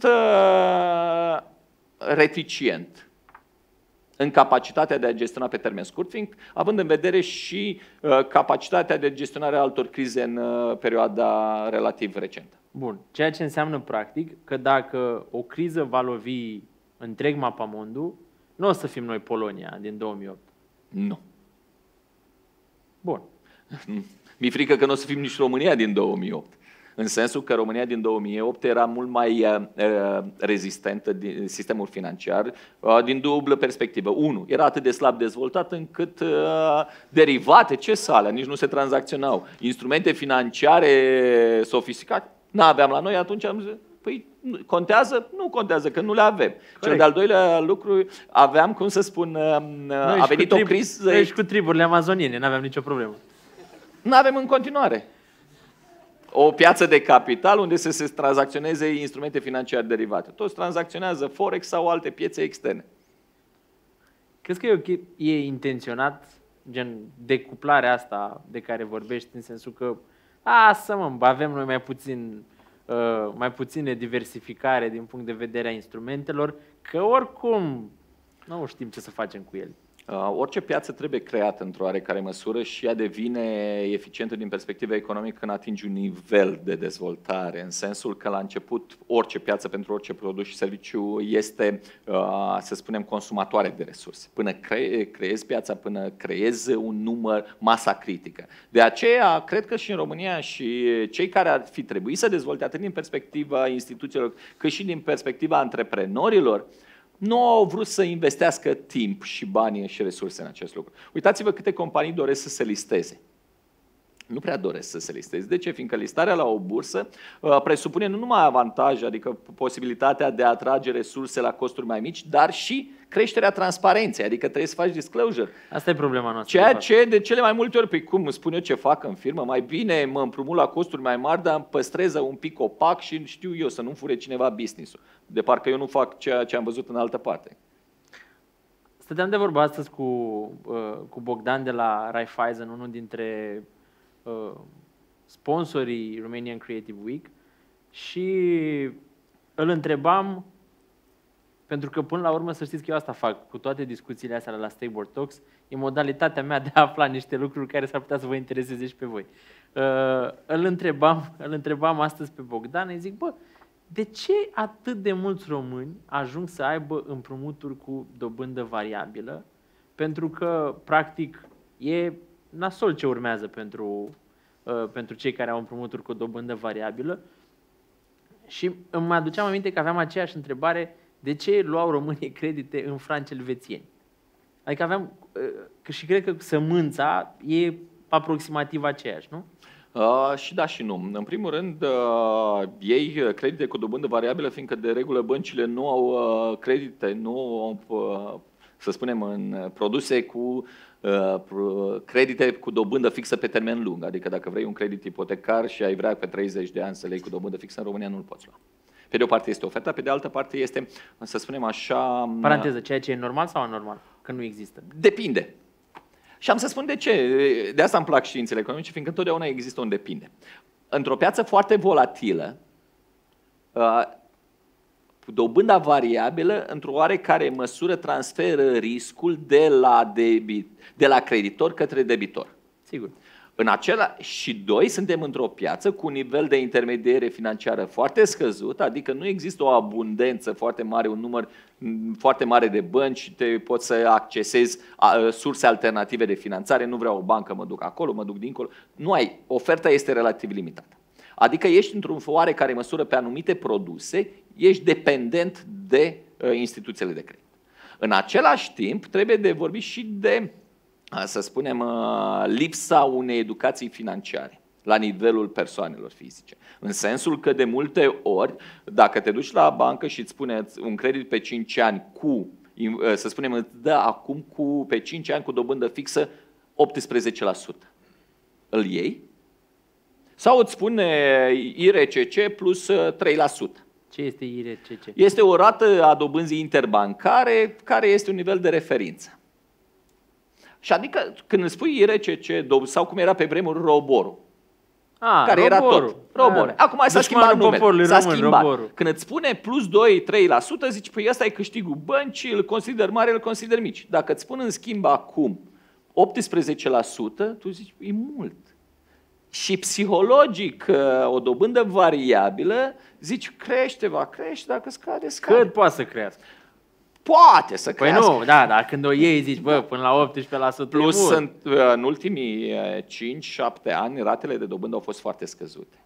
reticent în capacitatea de a gestiona pe termen scurt, fiind, având în vedere și uh, capacitatea de gestionare a altor crize în uh, perioada relativ recentă. Bun. Ceea ce înseamnă practic că dacă o criză va lovi întreg mapamondul, nu o să fim noi Polonia din două mii opt. Nu. Bun. Mi-e frică că nu o să fim nici România din două mii opt. În sensul că România din două mii opt era mult mai uh, rezistentă din sistemul financiar uh, din dublă perspectivă. Unu, era atât de slab dezvoltat încât uh, derivate, ce sale, nici nu se tranzacționau. Instrumente financiare sofisticate, n-aveam la noi, atunci am zis, păi contează? Nu contează, că nu le avem. Corect. Cel de-al doilea lucru, aveam, cum să spun, uh, a venit o trib- criză... Noi și cu triburile amazoniene, n-aveam nicio problemă. N-avem în continuare. O piață de capital unde să se tranzacționeze instrumente financiare derivate. Toți tranzacționează Forex sau alte piețe externe. Crezi că e, okay, e intenționat, gen decuplarea asta de care vorbești, în sensul că asta mă, avem noi mai puțin, uh, mai puține diversificare din punct de vedere a instrumentelor, că oricum nu știm ce să facem cu ele. Uh, orice piață trebuie creată într-o oarecare măsură și ea devine eficientă din perspectiva economică când atinge un nivel de dezvoltare, în sensul că la început orice piață pentru orice produs și serviciu este, uh, să spunem, consumatoare de resurse. Până cre- creezi piața, până creezi un număr, masa critică. De aceea, cred că și în România și cei care ar fi trebuit să dezvolte atât din perspectiva instituțiilor, cât și din perspectiva antreprenorilor, nu au vrut să investească timp și bani și resurse în acest lucru. Uitați-vă câte companii doresc să se listeze. Nu prea doresc să se listeze. De ce? Fiindcă listarea la o bursă uh, presupune nu numai avantaje, adică posibilitatea de a atrage resurse la costuri mai mici, dar și creșterea transparenței, adică trebuie să faci disclosure. Asta e problema noastră. Ceea ce de cele mai multe ori, pe cum spun eu ce fac în firmă, mai bine mă împrumut la costuri mai mari, dar îmi păstreză un pic opac și știu eu să nu fure cineva business-ul. De parcă eu nu fac ceea ce am văzut în altă parte. Stăteam de vorbă astăzi cu, uh, cu Bogdan de la Raiffeisen, unul dintre uh, sponsorii Romanian Creative Week, și îl întrebam, pentru că până la urmă să știți că eu asta fac cu toate discuțiile astea la Stable Talks, e modalitatea mea de a afla niște lucruri care s-ar putea să vă intereseze și pe voi. Uh, îl, întrebam, îl întrebam astăzi pe Bogdan, îi zic, bă, de ce atât de mulți români ajung să aibă împrumuturi cu dobândă variabilă? Pentru că, practic, e nasol ce urmează pentru, uh, pentru cei care au împrumuturi cu dobândă variabilă. Și îmi aduceam aminte că aveam aceeași întrebare, de ce luau românii credite în franci elvețieni? Adică aveam, uh, și cred că sămânța e aproximativ aceeași, nu? Uh, și da și nu. În primul rând, uh, ei credite cu dobândă variabilă, fiindcă de regulă băncile nu au uh, credite, nu au, uh, să spunem, în produse cu uh, credite cu dobândă fixă pe termen lung. Adică dacă vrei un credit ipotecar și ai vrea pe treizeci de ani să le iei cu dobândă fixă în România, nu-l poți lua. Pe de o parte este oferta, pe de altă parte este, să spunem așa... Paranteză, ceea ce e normal sau anormal? Că nu există. Depinde. Și am să spun de ce. De asta îmi plac științele economice, fiindcă întotdeauna există un depinde. Într-o piață foarte volatilă, dobânda variabilă, într-o oarecare măsură, transferă riscul de la, debit, de la creditor către debitor. Sigur. În acela și doi, suntem într-o piață cu un nivel de intermediere financiară foarte scăzut, adică nu există o abundență foarte mare, un număr foarte mare de bănci și te poți să accesezi surse alternative de finanțare. Nu vreau o bancă, mă duc acolo, mă duc dincolo. Nu ai. Oferta este relativ limitată. Adică ești într-o oarecare măsură pe anumite produse, ești dependent de instituțiile de credit. În același timp, trebuie de vorbit și de, să spunem, lipsa unei educații financiare la nivelul persoanelor fizice. În sensul că de multe ori, dacă te duci la bancă și îți spune un credit pe cinci ani cu, să spunem, îți dă acum cu, pe cinci ani cu dobândă fixă optsprezece la sută. Îl iei? Sau îți spune I R C C plus trei la sută. Ce este I R C C? Este o rată a dobânzii interbancare care este un nivel de referință. Și adică când îți spui I R C C sau cum era pe vremuri Roborul, A, care roborul. era tot. Robor. Acum s-a schimbat numele. S-a schimbat. Roborul. Când îți spune plus doi trei la sută, zici, păi ăsta e câștigul băncii, îl consider mare, îl consider mici. Dacă îți spun în schimb acum optsprezece la sută, tu zici, e mult. Și psihologic, o dobândă variabilă, zici, crește, va crește, dacă scade, scade. Cât poate să crească? Poate să păi crească. Păi nu, da, dar când o iei zici, bă, până la optsprezece la sută plus în, în ultimii cinci șapte ani, ratele de dobândă au fost foarte scăzute.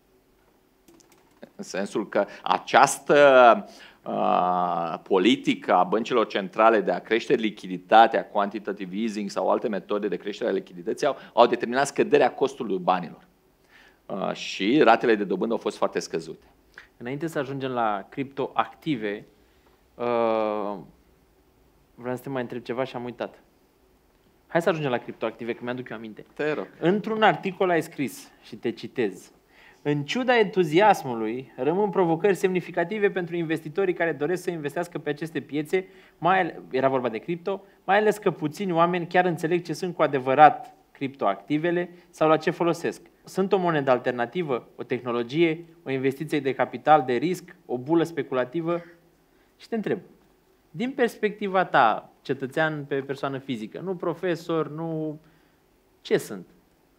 În sensul că această uh, politică a băncilor centrale de a crește lichiditatea, quantitative easing sau alte metode de creștere a lichidității au, au determinat scăderea costului banilor. Uh, și ratele de dobândă au fost foarte scăzute. Înainte să ajungem la criptoactive, uh, vreau să te mai întreb ceva și am uitat. Hai să ajungem la criptoactive, că mi-aduc eu aminte. Te rog. Într-un articol ai scris, și te citez, în ciuda entuziasmului, rămân provocări semnificative pentru investitorii care doresc să investească pe aceste piețe, mai, era vorba de cripto, mai ales că puțini oameni chiar înțeleg ce sunt cu adevărat criptoactivele sau la ce folosesc. Sunt o monedă alternativă, o tehnologie, o investiție de capital, de risc, o bulă speculativă? Și te întreb, din perspectiva ta, cetățean pe persoană fizică, nu profesor, nu... ce sunt?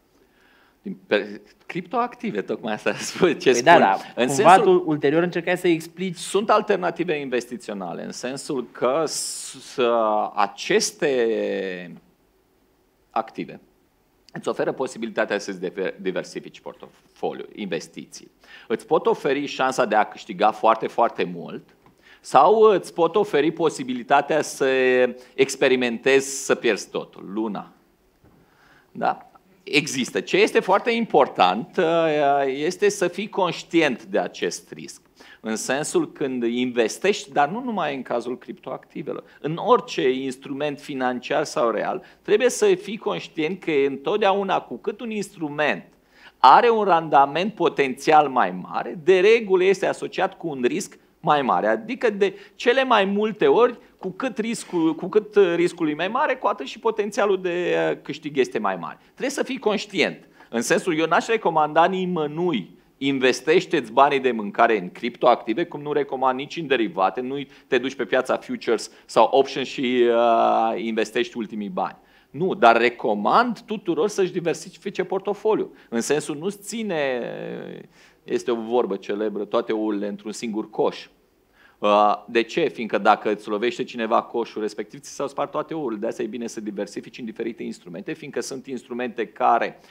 Criptoactive, tocmai asta spune, ce păi spun. Da, da. În Cumva sensul, tu ulterior încercai să explici. Sunt alternative investiționale, în sensul că aceste active îți oferă posibilitatea să-ți diversifici portofoliul, investiții. Îți pot oferi șansa de a câștiga foarte, foarte mult sau îți pot oferi posibilitatea să experimentezi să pierzi totul, luna. Da? Există. Ce este foarte important este să fii conștient de acest risc. În sensul când investești, dar nu numai în cazul criptoactivelor, în orice instrument financiar sau real, trebuie să fii conștient că întotdeauna cu cât un instrument are un randament potențial mai mare, de regulă este asociat cu un risc mai mare. Adică de cele mai multe ori, cu cât riscul, cu cât riscul e mai mare, cu atât și potențialul de câștig este mai mare. Trebuie să fii conștient. În sensul, eu n-aș recomanda nimănui investește-ți banii de mâncare în criptoactive, cum nu recomand nici în derivate, nu te duci pe piața futures sau options și uh, investești ultimii bani. Nu, dar recomand tuturor să-și diversifice portofoliul. În sensul, nu-ți ține, este o vorbă celebră, toate ouăle într-un singur coș. De ce? Fiindcă dacă îți lovește cineva coșul respectiv, ți s-au spart toate ouăle. De asta e bine să diversifici în diferite instrumente, fiindcă sunt instrumente care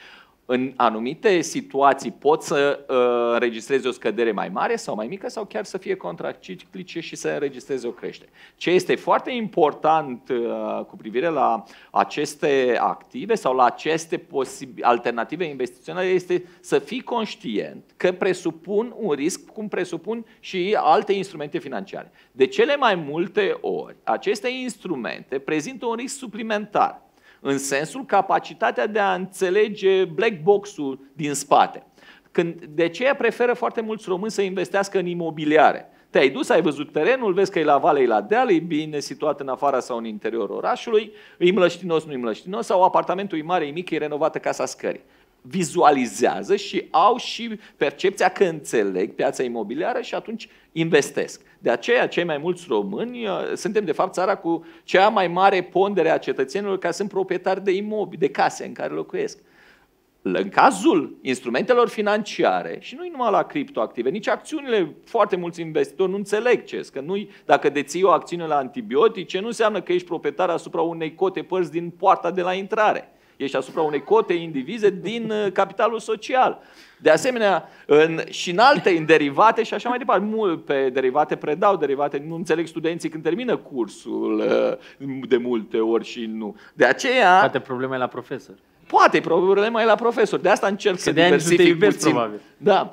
în anumite situații pot să uh, înregistreze o scădere mai mare sau mai mică sau chiar să fie contraciclice și să înregistreze o creștere. Ce este foarte important uh, cu privire la aceste active sau la aceste alternative investiționale este să fii conștient că presupun un risc, cum presupun și alte instrumente financiare. De cele mai multe ori, aceste instrumente prezintă un risc suplimentar, în sensul capacitatea de a înțelege black box-ul din spate. Când, de aceea preferă foarte mulți români să investească în imobiliare. Te-ai dus, ai văzut terenul, vezi că e la vale, e la deal, e bine situat în afara sau în interiorul orașului, e mlăștinos, nu e mlăștinos, sau apartamentul e mare, e mic, e renovată casa scării. Vizualizează și au și percepția că înțeleg piața imobiliară și atunci investesc. De aceea, cei mai mulți români, suntem de fapt țara cu cea mai mare pondere a cetățenilor care sunt proprietari de imobili, de case în care locuiesc. În cazul instrumentelor financiare, și nu numai la criptoactive, nici acțiunile, foarte mulți investitori nu înțeleg ce că nu dacă deții o acțiune la antibiotice, nu înseamnă că ești proprietar asupra unei cote părți din poarta de la intrare. Ești asupra unei cote indivize din capitalul social. De asemenea, în, și în alte, în derivate și așa mai departe. Mult pe derivate predau derivate, nu înțeleg studenții când termină cursul de multe ori și nu. De aceea... Poate problema e la profesor. Poate problema e la profesor. De asta încerc să diversific puțin. Probabil. Da.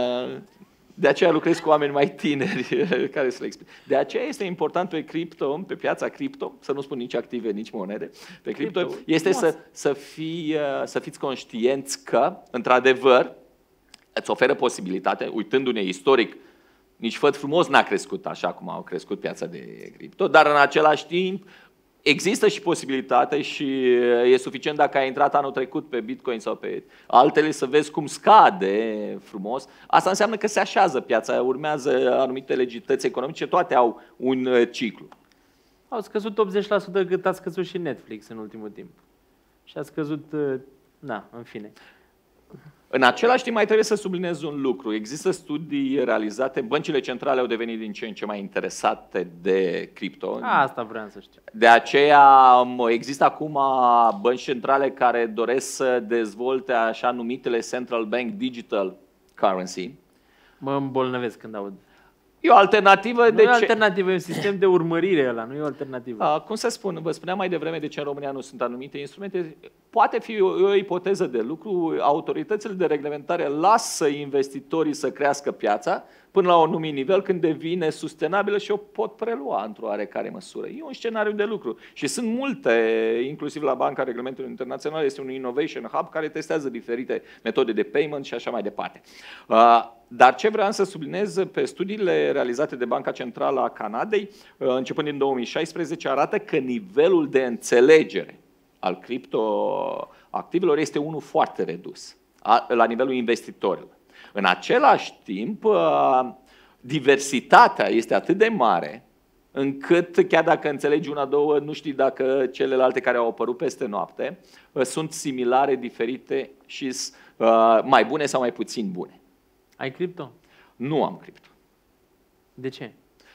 De aceea lucrez cu oameni mai tineri care să le explic. De aceea este important pe cripto, pe piața cripto, să nu spun nici active, nici monede, pe cripto, cripto este să, să, fii, să fiți conștienți că, într-adevăr, îți oferă posibilitate, uitându-ne istoric, nici făt frumos n-a crescut așa cum a crescut piața de cripto, dar în același timp există și posibilitate și e suficient dacă ai intrat anul trecut pe Bitcoin sau pe altele să vezi cum scade frumos. Asta înseamnă că se așează piața, urmează anumite legități economice, toate au un ciclu. Au scăzut optzeci la sută cât a scăzut și Netflix în ultimul timp. Și a scăzut, da, în fine. În același timp mai trebuie să subliniez un lucru. Există studii realizate, băncile centrale au devenit din ce în ce mai interesate de cripto. A, asta vreau să știu. De aceea există acum bănci centrale care doresc să dezvolte așa numitele Central Bank Digital Currency. Mă îmbolnăvesc când aud. E o alternativă. Nu de e ce? o alternativă, e un sistem de urmărire ăla, nu e o alternativă. A, cum să spun, vă spuneam mai devreme de ce în România nu sunt anumite instrumente. Poate fi o, o ipoteză de lucru. Autoritățile de reglementare lasă investitorii să crească piața până la un anumit nivel când devine sustenabilă și o pot prelua într-o oarecare măsură. E un scenariu de lucru. Și sunt multe, inclusiv la Banca Reglementului Internațional, este un Innovation Hub care testează diferite metode de payment și așa mai departe. Dar ce vreau să subliniez pe studiile realizate de Banca Centrală a Canadei, începând din două mii șaisprezece, arată că nivelul de înțelegere al criptoactivelor este unul foarte redus la nivelul investitorilor. În același timp, diversitatea este atât de mare încât chiar dacă înțelegi una, două, nu știi dacă celelalte care au apărut peste noapte sunt similare, diferite și mai bune sau mai puțin bune. Ai cripto? Nu am cripto. De ce?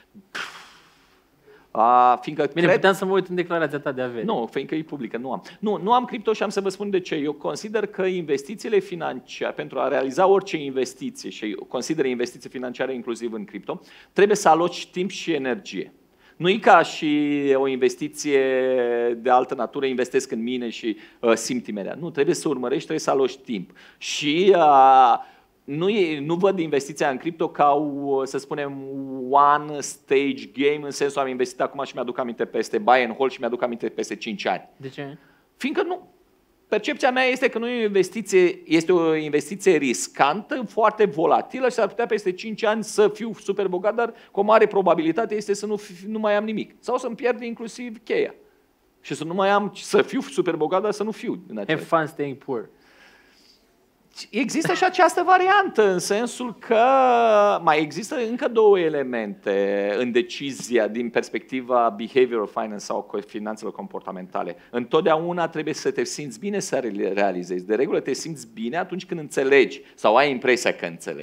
A, fiindcă Bine, cred... puteam să mă uit în declarația ta de averi. Nu, fiindcă e publică, nu am. Nu, nu am cripto și am să vă spun de ce. Eu consider că investițiile financiare, pentru a realiza orice investiție, și eu consider investiții financiare inclusiv în cripto, trebuie să aloci timp și energie. Nu e ca și o investiție de altă natură, investesc în mine și uh, simt imediat. Nu, trebuie să urmărești, trebuie să aloci timp. Și... Uh, Nu, e, nu văd investiția în cripto ca, să spunem, one stage game, în sensul am investit acum și mi-aduc aminte peste buy and hold și mi-aduc aminte peste cinci ani. De ce? Fiindcă nu. Percepția mea este că nu e o investiție, este o investiție riscantă, foarte volatilă și s-ar putea peste cinci ani să fiu super bogat, dar cu o mare probabilitate este să nu, fi, nu mai am nimic. Sau să-mi pierd inclusiv cheia. Și să nu mai am, să fiu super bogat, dar să nu fiu. Have fun staying poor. Există și această variantă, în sensul că mai există încă două elemente în decizia din perspectiva behavioral finance sau finanțelor comportamentale. Întotdeauna trebuie să te simți bine să realizezi. De regulă te simți bine atunci când înțelegi sau ai impresia că înțelegi.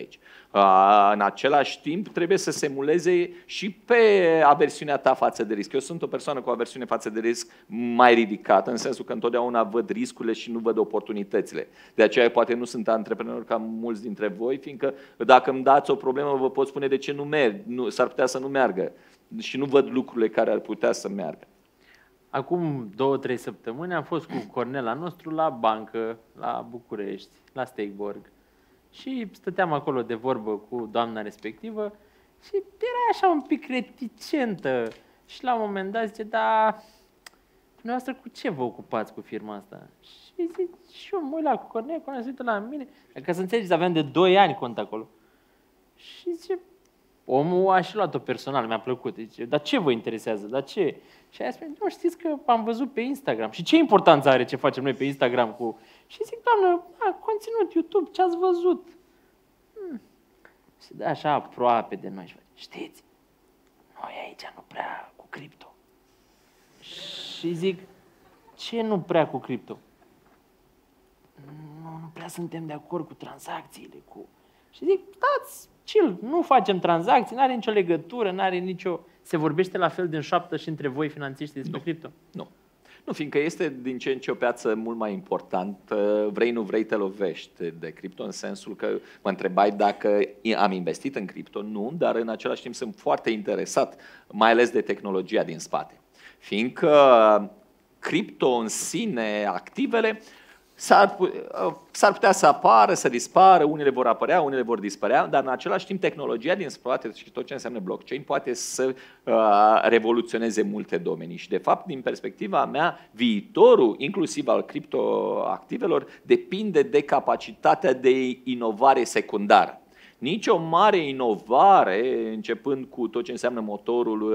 În același timp, trebuie să se emuleze și pe aversiunea ta față de risc. Eu sunt o persoană cu o aversiune față de risc mai ridicată, în sensul că întotdeauna văd riscurile și nu văd oportunitățile. De aceea poate nu sunt antreprenori ca mulți dintre voi, fiindcă dacă îmi dați o problemă, vă pot spune de ce nu merg, nu, s-ar putea să nu meargă și nu văd lucrurile care ar putea să meargă. Acum două, trei săptămâni am fost cu Cornela nostru la bancă, la București, la Steakborg. Și stăteam acolo de vorbă cu doamna respectivă și era așa un pic reticentă. Și la un moment dat zice, da, dumneavoastră cu ce vă ocupați cu firma asta? Și zic, și eu mă uit la Cornel, Cornel se uită la mine. Ca să înțelegeți, aveam de doi ani cont acolo. Și zice, omul a și luat-o personal, mi-a plăcut. Zice, dar ce vă interesează? Dar ce? Și aia spune, nu, știți că am văzut pe Instagram. Și ce importanță are ce facem noi pe Instagram cu... Și zic, doamnă, a, conținut YouTube, ce ați văzut? Hmm. Și dă așa aproape de noi. Știți, noi aici nu prea cu cripto. Și zic, ce nu prea cu cripto? Nu, nu prea suntem de acord cu tranzacțiile. Cu... Și zic, stați, chill, nu facem tranzacții, nu are nicio legătură, nu are nicio... Se vorbește la fel din șoaptă și între voi finanțiști despre nu. cripto? Nu. Nu, fiindcă este din ce în ce o piață mult mai importantă, vrei, nu vrei, te lovești de cripto, în sensul că mă întrebai dacă am investit în cripto, nu, dar în același timp sunt foarte interesat, mai ales de tehnologia din spate. Fiindcă cripto în sine, activele, S-ar, s-ar putea să apară, să dispară, unele vor apărea, unele vor dispărea, dar în același timp tehnologia din spate și tot ce înseamnă blockchain poate să uh, revoluționeze multe domenii. Și de fapt, din perspectiva mea, viitorul, inclusiv al criptoactivelor, depinde de capacitatea de inovare secundară. Nici o mare inovare, începând cu tot ce înseamnă motorul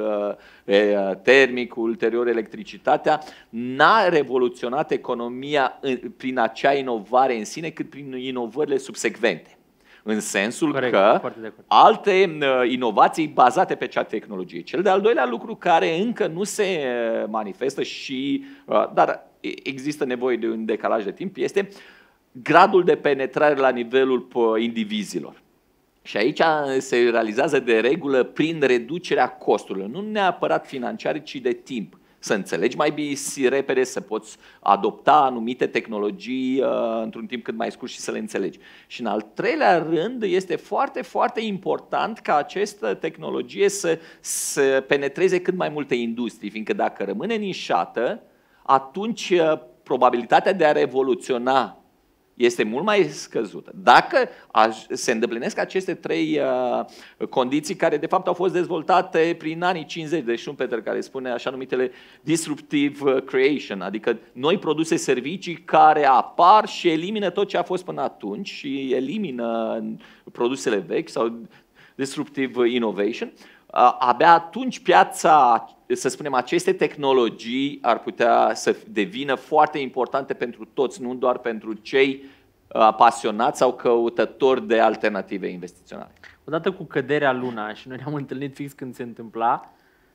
termic, ulterior electricitatea, n-a revoluționat economia prin acea inovare în sine, cât prin inovările subsecvente. În sensul Corect, că alte inovații bazate pe acea tehnologie. Cel de-al doilea lucru care încă nu se manifestă, și, dar există nevoie de un decalaj de timp, este gradul de penetrare la nivelul indivizilor. Și aici se realizează de regulă prin reducerea costurilor, nu neapărat financiare, ci de timp. Să înțelegi mai bine repede, să poți adopta anumite tehnologii uh, într-un timp cât mai scurt și să le înțelegi. Și în al treilea rând este foarte, foarte important ca această tehnologie să, să penetreze cât mai multe industrii, fiindcă dacă rămâne nișată, atunci uh, probabilitatea de a revoluționa este mult mai scăzută. Dacă se îndeplinesc aceste trei uh, condiții care de fapt au fost dezvoltate prin anii cincizeci de Schumpeter, care spune așa numitele disruptive creation, adică noi produse, servicii care apar și elimină tot ce a fost până atunci și elimină produsele vechi sau disruptive innovation, uh, abia atunci piața, să spunem, aceste tehnologii ar putea să devină foarte importante pentru toți, nu doar pentru cei pasionați sau căutători de alternative investiționale. Odată cu căderea Luna, și noi ne-am întâlnit fix când se întâmpla,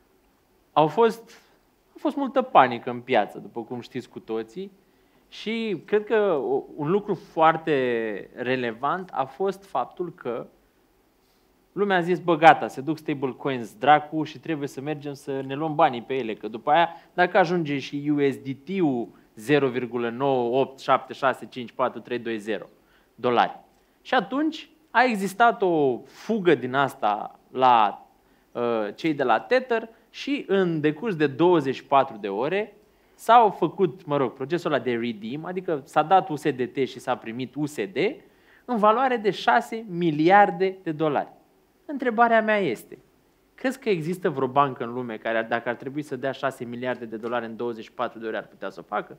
au fost, a fost multă panică în piață, după cum știți cu toții, și cred că un lucru foarte relevant a fost faptul că lumea a zis, bă, gata, se duc stablecoins dracu și trebuie să mergem să ne luăm banii pe ele, că după aia, dacă ajunge și U S D T-ul zero virgulă nouă opt șapte șase cinci patru trei doi zero dolari. Și atunci a existat o fugă din asta la uh, cei de la Tether și în decurs de douăzeci și patru de ore s-au făcut, mă rog, procesul ăla de redeem, adică s-a dat U S D T și s-a primit U S D în valoare de șase miliarde de dolari. Întrebarea mea este, crezi că există vreo bancă în lume care, dacă ar trebui să dea șase miliarde de dolari în douăzeci și patru de ore, ar putea să o facă?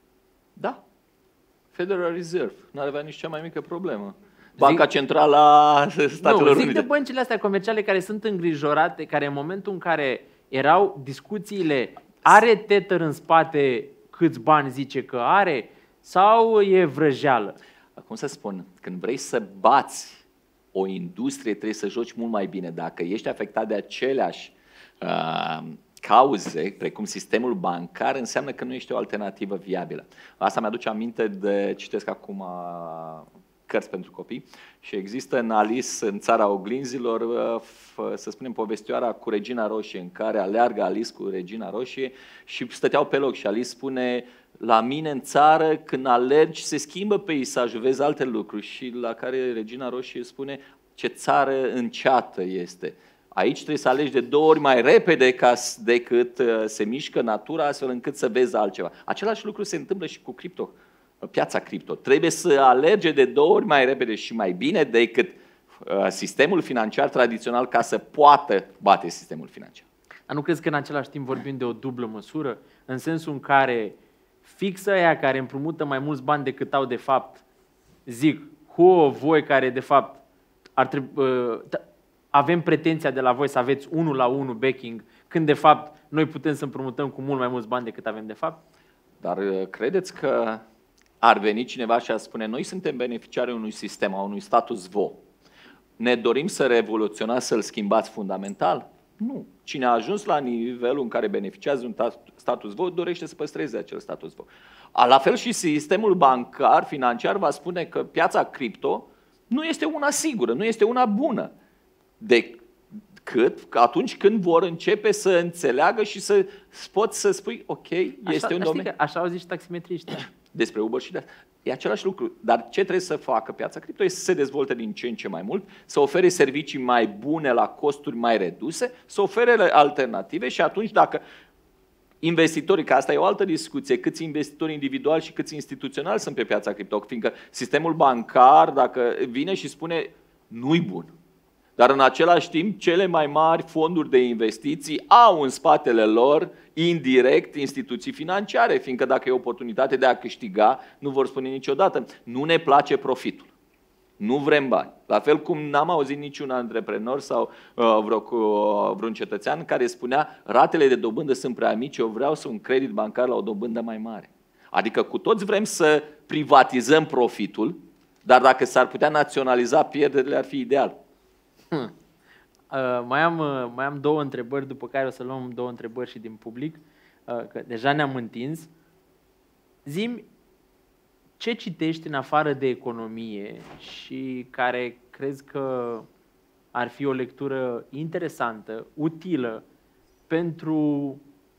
Da. Federal Reserve. Nu ar avea nici cea mai mică problemă. Banca zic, Centrală a Statelor nu, Unite. Zic de băncile astea comerciale care sunt îngrijorate, care în momentul în care erau discuțiile, are Tether în spate câți bani zice că are sau e vrăjeală? Cum să spun, când vrei să bați o industrie, trebuie să joci mult mai bine. Dacă ești afectat de aceleași uh, cauze, precum sistemul bancar, înseamnă că nu ești o alternativă viabilă. Asta mi-aduce aminte de, citesc acum cărți pentru copii și există în Alice în țara oglinzilor, să spunem, povestioara cu Regina Roșie, în care aleargă Alice cu Regina Roșie și stăteau pe loc și Alice spune: la mine în țară, când alergi, se schimbă peisajul, vezi alte lucruri. Și la care Regina Roșie spune: ce țară înceată este. Aici trebuie să alegi de două ori mai repede ca decât se mișcă natura, astfel încât să vezi altceva. Același lucru se întâmplă și cu cripto, piața cripto. Trebuie să alerge de două ori mai repede și mai bine decât sistemul financiar tradițional ca să poată bate sistemul financiar. Dar nu crezi că în același timp vorbim de o dublă măsură? În sensul în care fixă aia care împrumută mai mulți bani decât au de fapt, zic, hu, voi care de fapt ar trebui, avem pretenția de la voi să aveți unul la unul backing, când de fapt noi putem să împrumutăm cu mult mai mulți bani decât avem de fapt? Dar credeți că ar veni cineva și ar spune: noi suntem beneficiari unui sistem, a unui status quo. Ne dorim să revoluționați, să-l schimbați fundamental? Nu. Cine a ajuns la nivelul în care beneficiază un status quo, dorește să păstreze acel status quo. La fel și sistemul bancar, financiar, va spune că piața cripto nu este una sigură, nu este una bună, decât atunci când vor începe să înțeleagă și să poți să spui: ok, este așa, un domeniu. Așa au zis taximetriștii. Despre Uber și de asta. E același lucru. Dar ce trebuie să facă piața cripto este să se dezvolte din ce în ce mai mult, să ofere servicii mai bune la costuri mai reduse, să ofere alternative și atunci dacă investitorii, că asta e o altă discuție, câți investitori individuali și câți instituționali sunt pe piața cripto, fiindcă sistemul bancar, dacă vine și spune nu-i bun, dar în același timp cele mai mari fonduri de investiții au în spatele lor indirect instituții financiare, fiindcă dacă e oportunitate de a câștiga, nu vor spune niciodată: nu ne place profitul, nu vrem bani. La fel cum n-am auzit niciun antreprenor sau uh, vreo, uh, vreun cetățean care spunea: ratele de dobândă sunt prea mici, eu vreau să un credit bancar la o dobândă mai mare. Adică cu toți vrem să privatizăm profitul, dar dacă s-ar putea naționaliza pierderile, ar fi ideal. Hmm. Uh, mai, am, uh, mai am două întrebări, după care o să luăm două întrebări și din public, uh, că deja ne-am întins. Zi-mi, ce citești în afară de economie și care crezi că ar fi o lectură interesantă, utilă pentru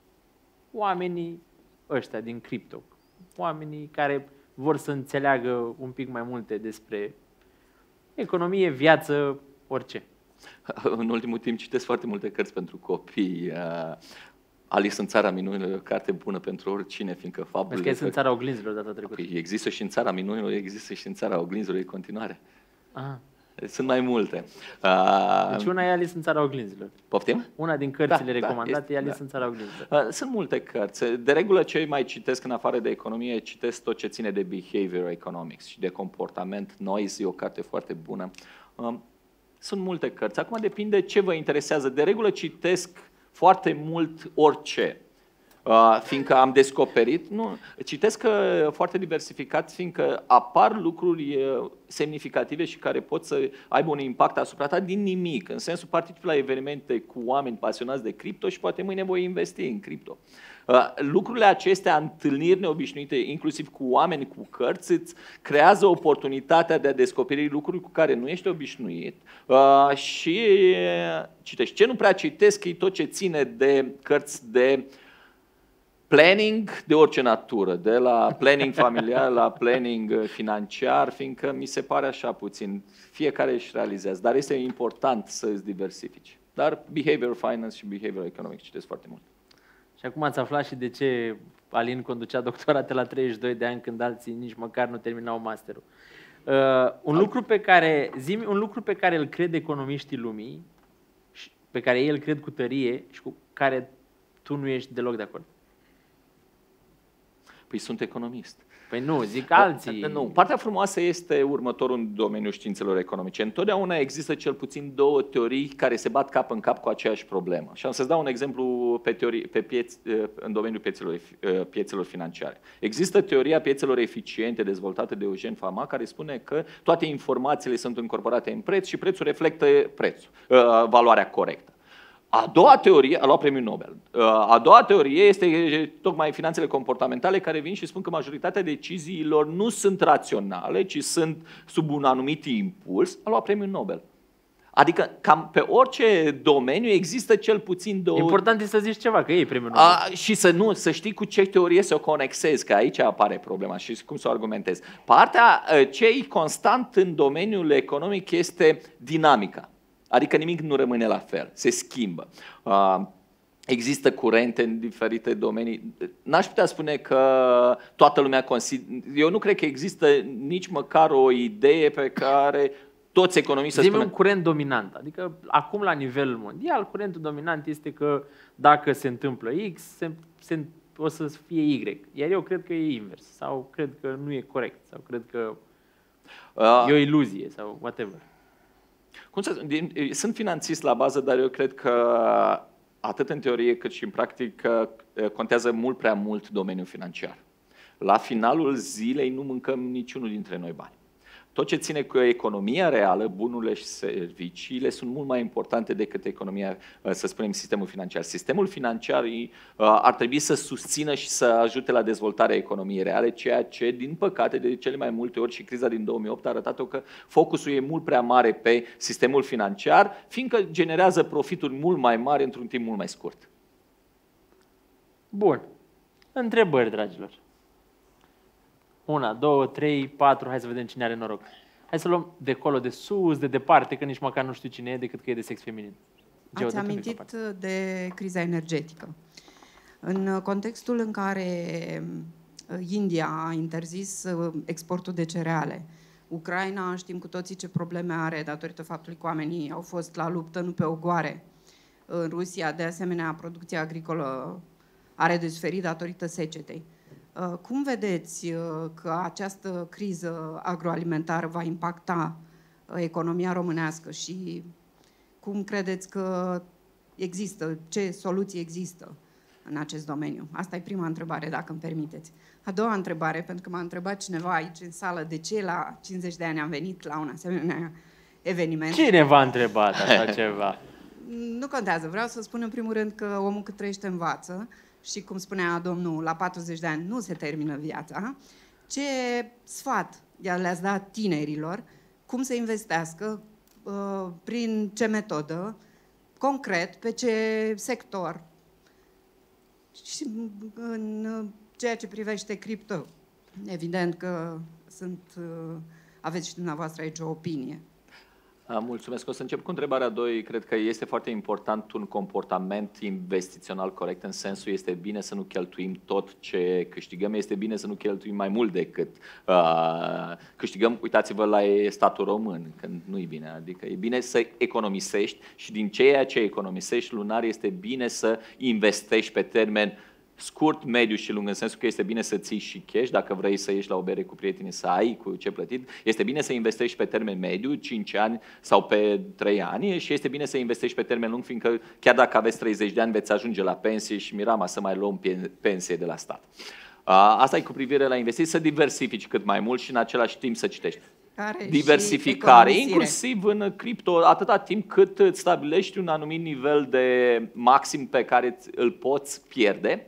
oamenii ăștia din cripto, oamenii care vor să înțeleagă un pic mai multe despre economie, viață, orice? În ultimul timp citesc foarte multe cărți pentru copii. Alice în țara minunilor e o carte bună pentru oricine, fiindcă fabulele... Vezi că e în țara oglinzilor data trecută. Păi există și în țara minunilor, există și în țara oglinzilor în continuare. Aha. Sunt mai multe. Deci una e Alice în țara oglinzilor. Poftim? Una din cărțile da, recomandate da, este, e Alice da. în țara oglinzilor. Sunt multe cărți. De regulă ce mai citesc în afară de economie, citesc tot ce ține de behavior economics și de comportament. Noise e o carte foarte bună. Sunt multe cărți. Acum depinde ce vă interesează. De regulă citesc foarte mult orice. Uh, fiindcă am descoperit, nu, citesc uh, foarte diversificat, fiindcă apar lucruri uh, semnificative și care pot să aibă un impact asupra ta din nimic. În sensul, particip la evenimente cu oameni pasionați de cripto și poate mâine voi investi în cripto. Uh, lucrurile acestea, întâlniri neobișnuite, inclusiv cu oameni, cu cărți, îți creează oportunitatea de a descoperi lucruri cu care nu ești obișnuit uh, și uh, citești. Ce nu prea citesc e tot ce ține de cărți de planning de orice natură, de la planning familiar la planning financiar, fiindcă mi se pare așa puțin, fiecare își realizează, dar este important să îți diversifici. Dar behavior finance și behavior economics citesc foarte mult. Și acum ați aflat și de ce Alin conducea doctorate la treizeci și doi de ani când alții nici măcar nu terminau masterul. Uh, un Al... lucru pe care, zi-mi, un lucru pe care îl cred economiștii lumii, și pe care ei îl cred cu tărie și cu care tu nu ești deloc de acord. Păi sunt economist. Păi nu, zic alții. Nu. Partea frumoasă este următorul în domeniul științelor economice. Întotdeauna există cel puțin două teorii care se bat cap în cap cu aceeași problemă. Și am să-ți dau un exemplu pe teorii, pe pieț, în domeniul piețelor, piețelor financiare. Există teoria piețelor eficiente dezvoltată de Eugen Fama, care spune că toate informațiile sunt incorporate în preț și prețul reflectă prețul, valoarea corectă. A doua teorie, a luat premiul Nobel, a doua teorie este tocmai finanțele comportamentale, care vin și spun că majoritatea deciziilor nu sunt raționale, ci sunt sub un anumit impuls, a luat premiul Nobel. Adică cam pe orice domeniu există cel puțin două... Important este să zici ceva, că e premiul Nobel. A, și să nu, să știi cu ce teorie să o conexezi, că aici apare problema și cum să o argumentezi. Partea ce e constant în domeniul economic este dinamica. Adică nimic nu rămâne la fel, se schimbă. Uh, există curente în diferite domenii. N-aș putea spune că toată lumea consideră... Eu nu cred că există nici măcar o idee pe care toți economiști să spună... un curent dominant. Adică acum la nivel mondial, curentul dominant este că dacă se întâmplă X, se, se, o să fie Y. Iar eu cred că e invers. Sau cred că nu e corect. Sau cred că uh, e o iluzie. Sau whatever. Cum să, sunt finanțist la bază, dar eu cred că atât în teorie cât și în practică contează mult prea mult domeniul financiar. La finalul zilei nu mâncăm niciunul dintre noi bani. Tot ce ține cu economia reală, bunurile și serviciile sunt mult mai importante decât economia, să spunem, sistemul financiar. Sistemul financiar ar trebui să susțină și să ajute la dezvoltarea economiei reale, ceea ce, din păcate, de cele mai multe ori și criza din două mii opt a arătat-o că focusul e mult prea mare pe sistemul financiar, fiindcă generează profituri mult mai mari într-un timp mult mai scurt. Bun. Întrebări, dragilor. Una, două, trei, patru, hai să vedem cine are noroc. Hai să luăm de acolo, de sus, de departe, că nici măcar nu știu cine e, decât că e de sex feminin. Geo, ați amintit de criza energetică. În contextul în care India a interzis exportul de cereale, Ucraina știm cu toții ce probleme are datorită faptului că oamenii au fost la luptă, nu pe ogoare. În Rusia, de asemenea, producția agricolă are de suferit datorită secetei. Cum vedeți că această criză agroalimentară va impacta economia românească și cum credeți că există, ce soluții există în acest domeniu? Asta e prima întrebare, dacă îmi permiteți. A doua întrebare, pentru că m-a întrebat cineva aici în sală de ce la cincizeci de ani am venit la un asemenea eveniment. Cine v-a întrebat așa ceva? Nu contează. Vreau să spun în primul rând că omul cât trăiește învață. Și cum spunea domnul, la patruzeci de ani nu se termină viața. Ce sfat le-ați dat tinerilor, cum să investească, prin ce metodă, concret, pe ce sector și în ceea ce privește cripto? Evident că sunt, aveți și dumneavoastră aici o opinie. Mulțumesc. O să încep cu întrebarea doi. Cred că este foarte important un comportament investițional corect, în sensul este bine să nu cheltuim tot ce câștigăm, este bine să nu cheltuim mai mult decât uh, câștigăm. Uitați-vă la statul român, când nu e bine. Adică e bine să economisești și din ceea ce economisești lunar este bine să investești pe termen scurt, mediu și lung, în sensul că este bine să ții și cash, dacă vrei să ieși la o bere cu prietenii, să ai cu ce plătit. Este bine să investești pe termen mediu, cinci ani sau pe trei ani, și este bine să investești pe termen lung, fiindcă chiar dacă aveți treizeci de ani veți ajunge la pensie și mirama să mai luăm pensie de la stat. Asta e cu privire la investiții, să diversifici cât mai mult și în același timp să citești. Care diversificare, inclusiv în cripto, atâta timp cât îți stabilești un anumit nivel de maxim pe care îl poți pierde,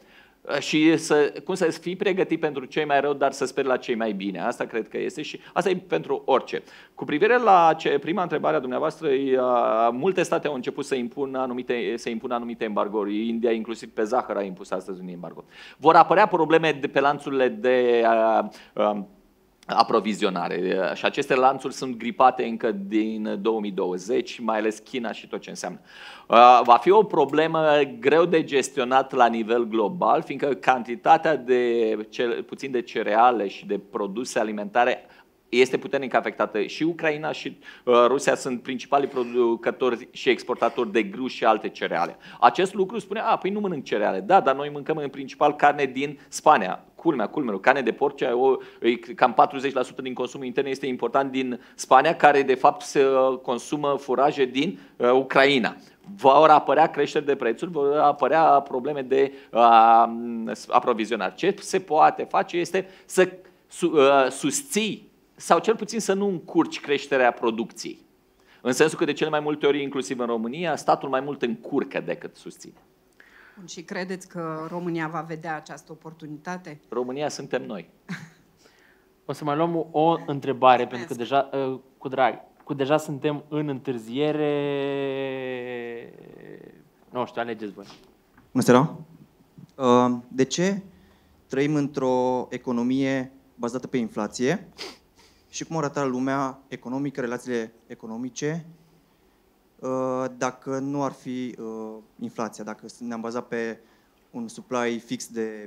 și să, cum să fii pregătit pentru cei mai rău, dar să speri la cei mai bine. Asta cred că este și asta e pentru orice. Cu privire la ce, prima întrebare a dumneavoastră, multe state au început să impună anumite, să impună anumite embargouri. India, inclusiv pe zahăr, a impus astăzi un embargo. Vor apărea probleme de pe lanțurile de uh, uh, aprovizionare și aceste lanțuri sunt gripate încă din două mii douăzeci, mai ales China și tot ce înseamnă. Va fi o problemă greu de gestionat la nivel global, fiindcă cantitatea de puțin de cereale și de produse alimentare este puternic afectată. Și Ucraina și Rusia sunt principalii producători și exportatori de grâu și alte cereale. Acest lucru spune, a, păi nu mănânc cereale. Da, dar noi mâncăm în principal carne din Spania. Culmea, culmea, carne de porc, cam patruzeci la sută din consumul intern este important din Spania, care de fapt se consumă furaje din uh, Ucraina. Vor apărea creșteri de prețuri, vor apărea probleme de uh, aprovizionare. Ce se poate face este să su, uh, susții sau cel puțin să nu încurci creșterea producției. În sensul că de cele mai multe ori, inclusiv în România, statul mai mult încurcă decât susține. Și credeți că România va vedea această oportunitate? România suntem noi. O să mai luăm o, o întrebare, pentru că deja, uh, cu drag, cu deja suntem în întârziere. Nu știu, alegeți voi. Bună seara! Uh, de ce trăim într-o economie bazată pe inflație și cum arăta lumea economică, relațiile economice, uh, dacă nu ar fi uh, inflația, dacă ne-am bazat pe un supply fix de,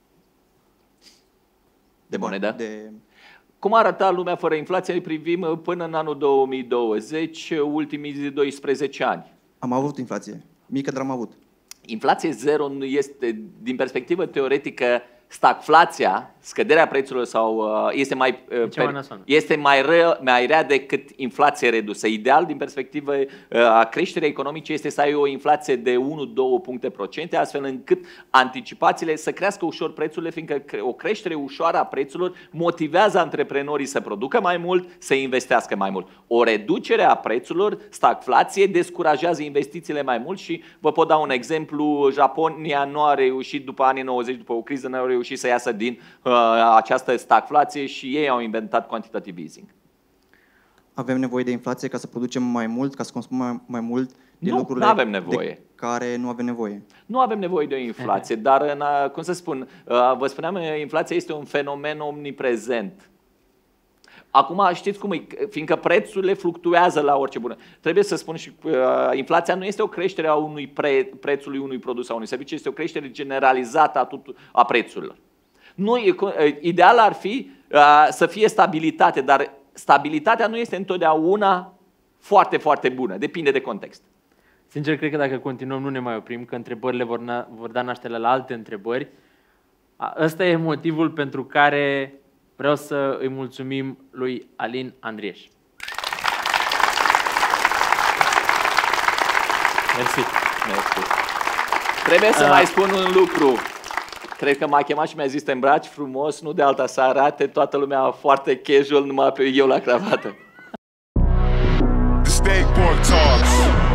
de monedă? De... Cum arăta lumea fără inflație? Îi privim până în anul două mii douăzeci, ultimii doisprezece ani. Am avut inflație, mică, dar am avut. Inflație zero nu este, din perspectivă teoretică, stagflația, scăderea prețurilor sau este mai per, este mai rea, mai rea decât inflație redusă. Ideal din perspectivă a creșterii economice este să ai o inflație de unu două puncte procente, astfel încât anticipațiile să crească ușor prețurile, fiindcă o creștere ușoară a prețurilor motivează antreprenorii să producă mai mult, să investească mai mult. O reducere a prețurilor, stagflație, descurajează investițiile mai mult și vă pot da un exemplu. Japonia nu a reușit după anii nouăzeci, după o criză, nu a reușit și să iasă din uh, această stagflație și ei au inventat quantitative easing. Avem nevoie de inflație ca să producem mai mult, ca să consumăm mai, mai mult din nu, lucrurile nu avem nevoie. de care nu avem nevoie. Nu avem nevoie de o inflație, dar, în, cum să spun, uh, vă spuneam, inflația este un fenomen omniprezent. Acum știți cum e, fiindcă prețurile fluctuează la orice bună. Trebuie să spun și uh, inflația nu este o creștere a unui pre, prețului unui produs sau unui serviciu, este o creștere generalizată a, tutu, a prețurilor. Nu, ideal ar fi uh, să fie stabilitate, dar stabilitatea nu este întotdeauna foarte, foarte bună. Depinde de context. Sincer, cred că dacă continuăm nu ne mai oprim, că întrebările vor, na, vor da naștere la alte întrebări. Ăsta e motivul pentru care vreau să îi mulțumim lui Alin Andrieș. Mersi. Mersi. Trebuie să uh. mai spun un lucru. Cred că m-a chemat și mi-a zis: te îmbraci frumos, nu de alta să arate toată lumea foarte casual, numai pe eu la cravată. The Steak Pork Talks.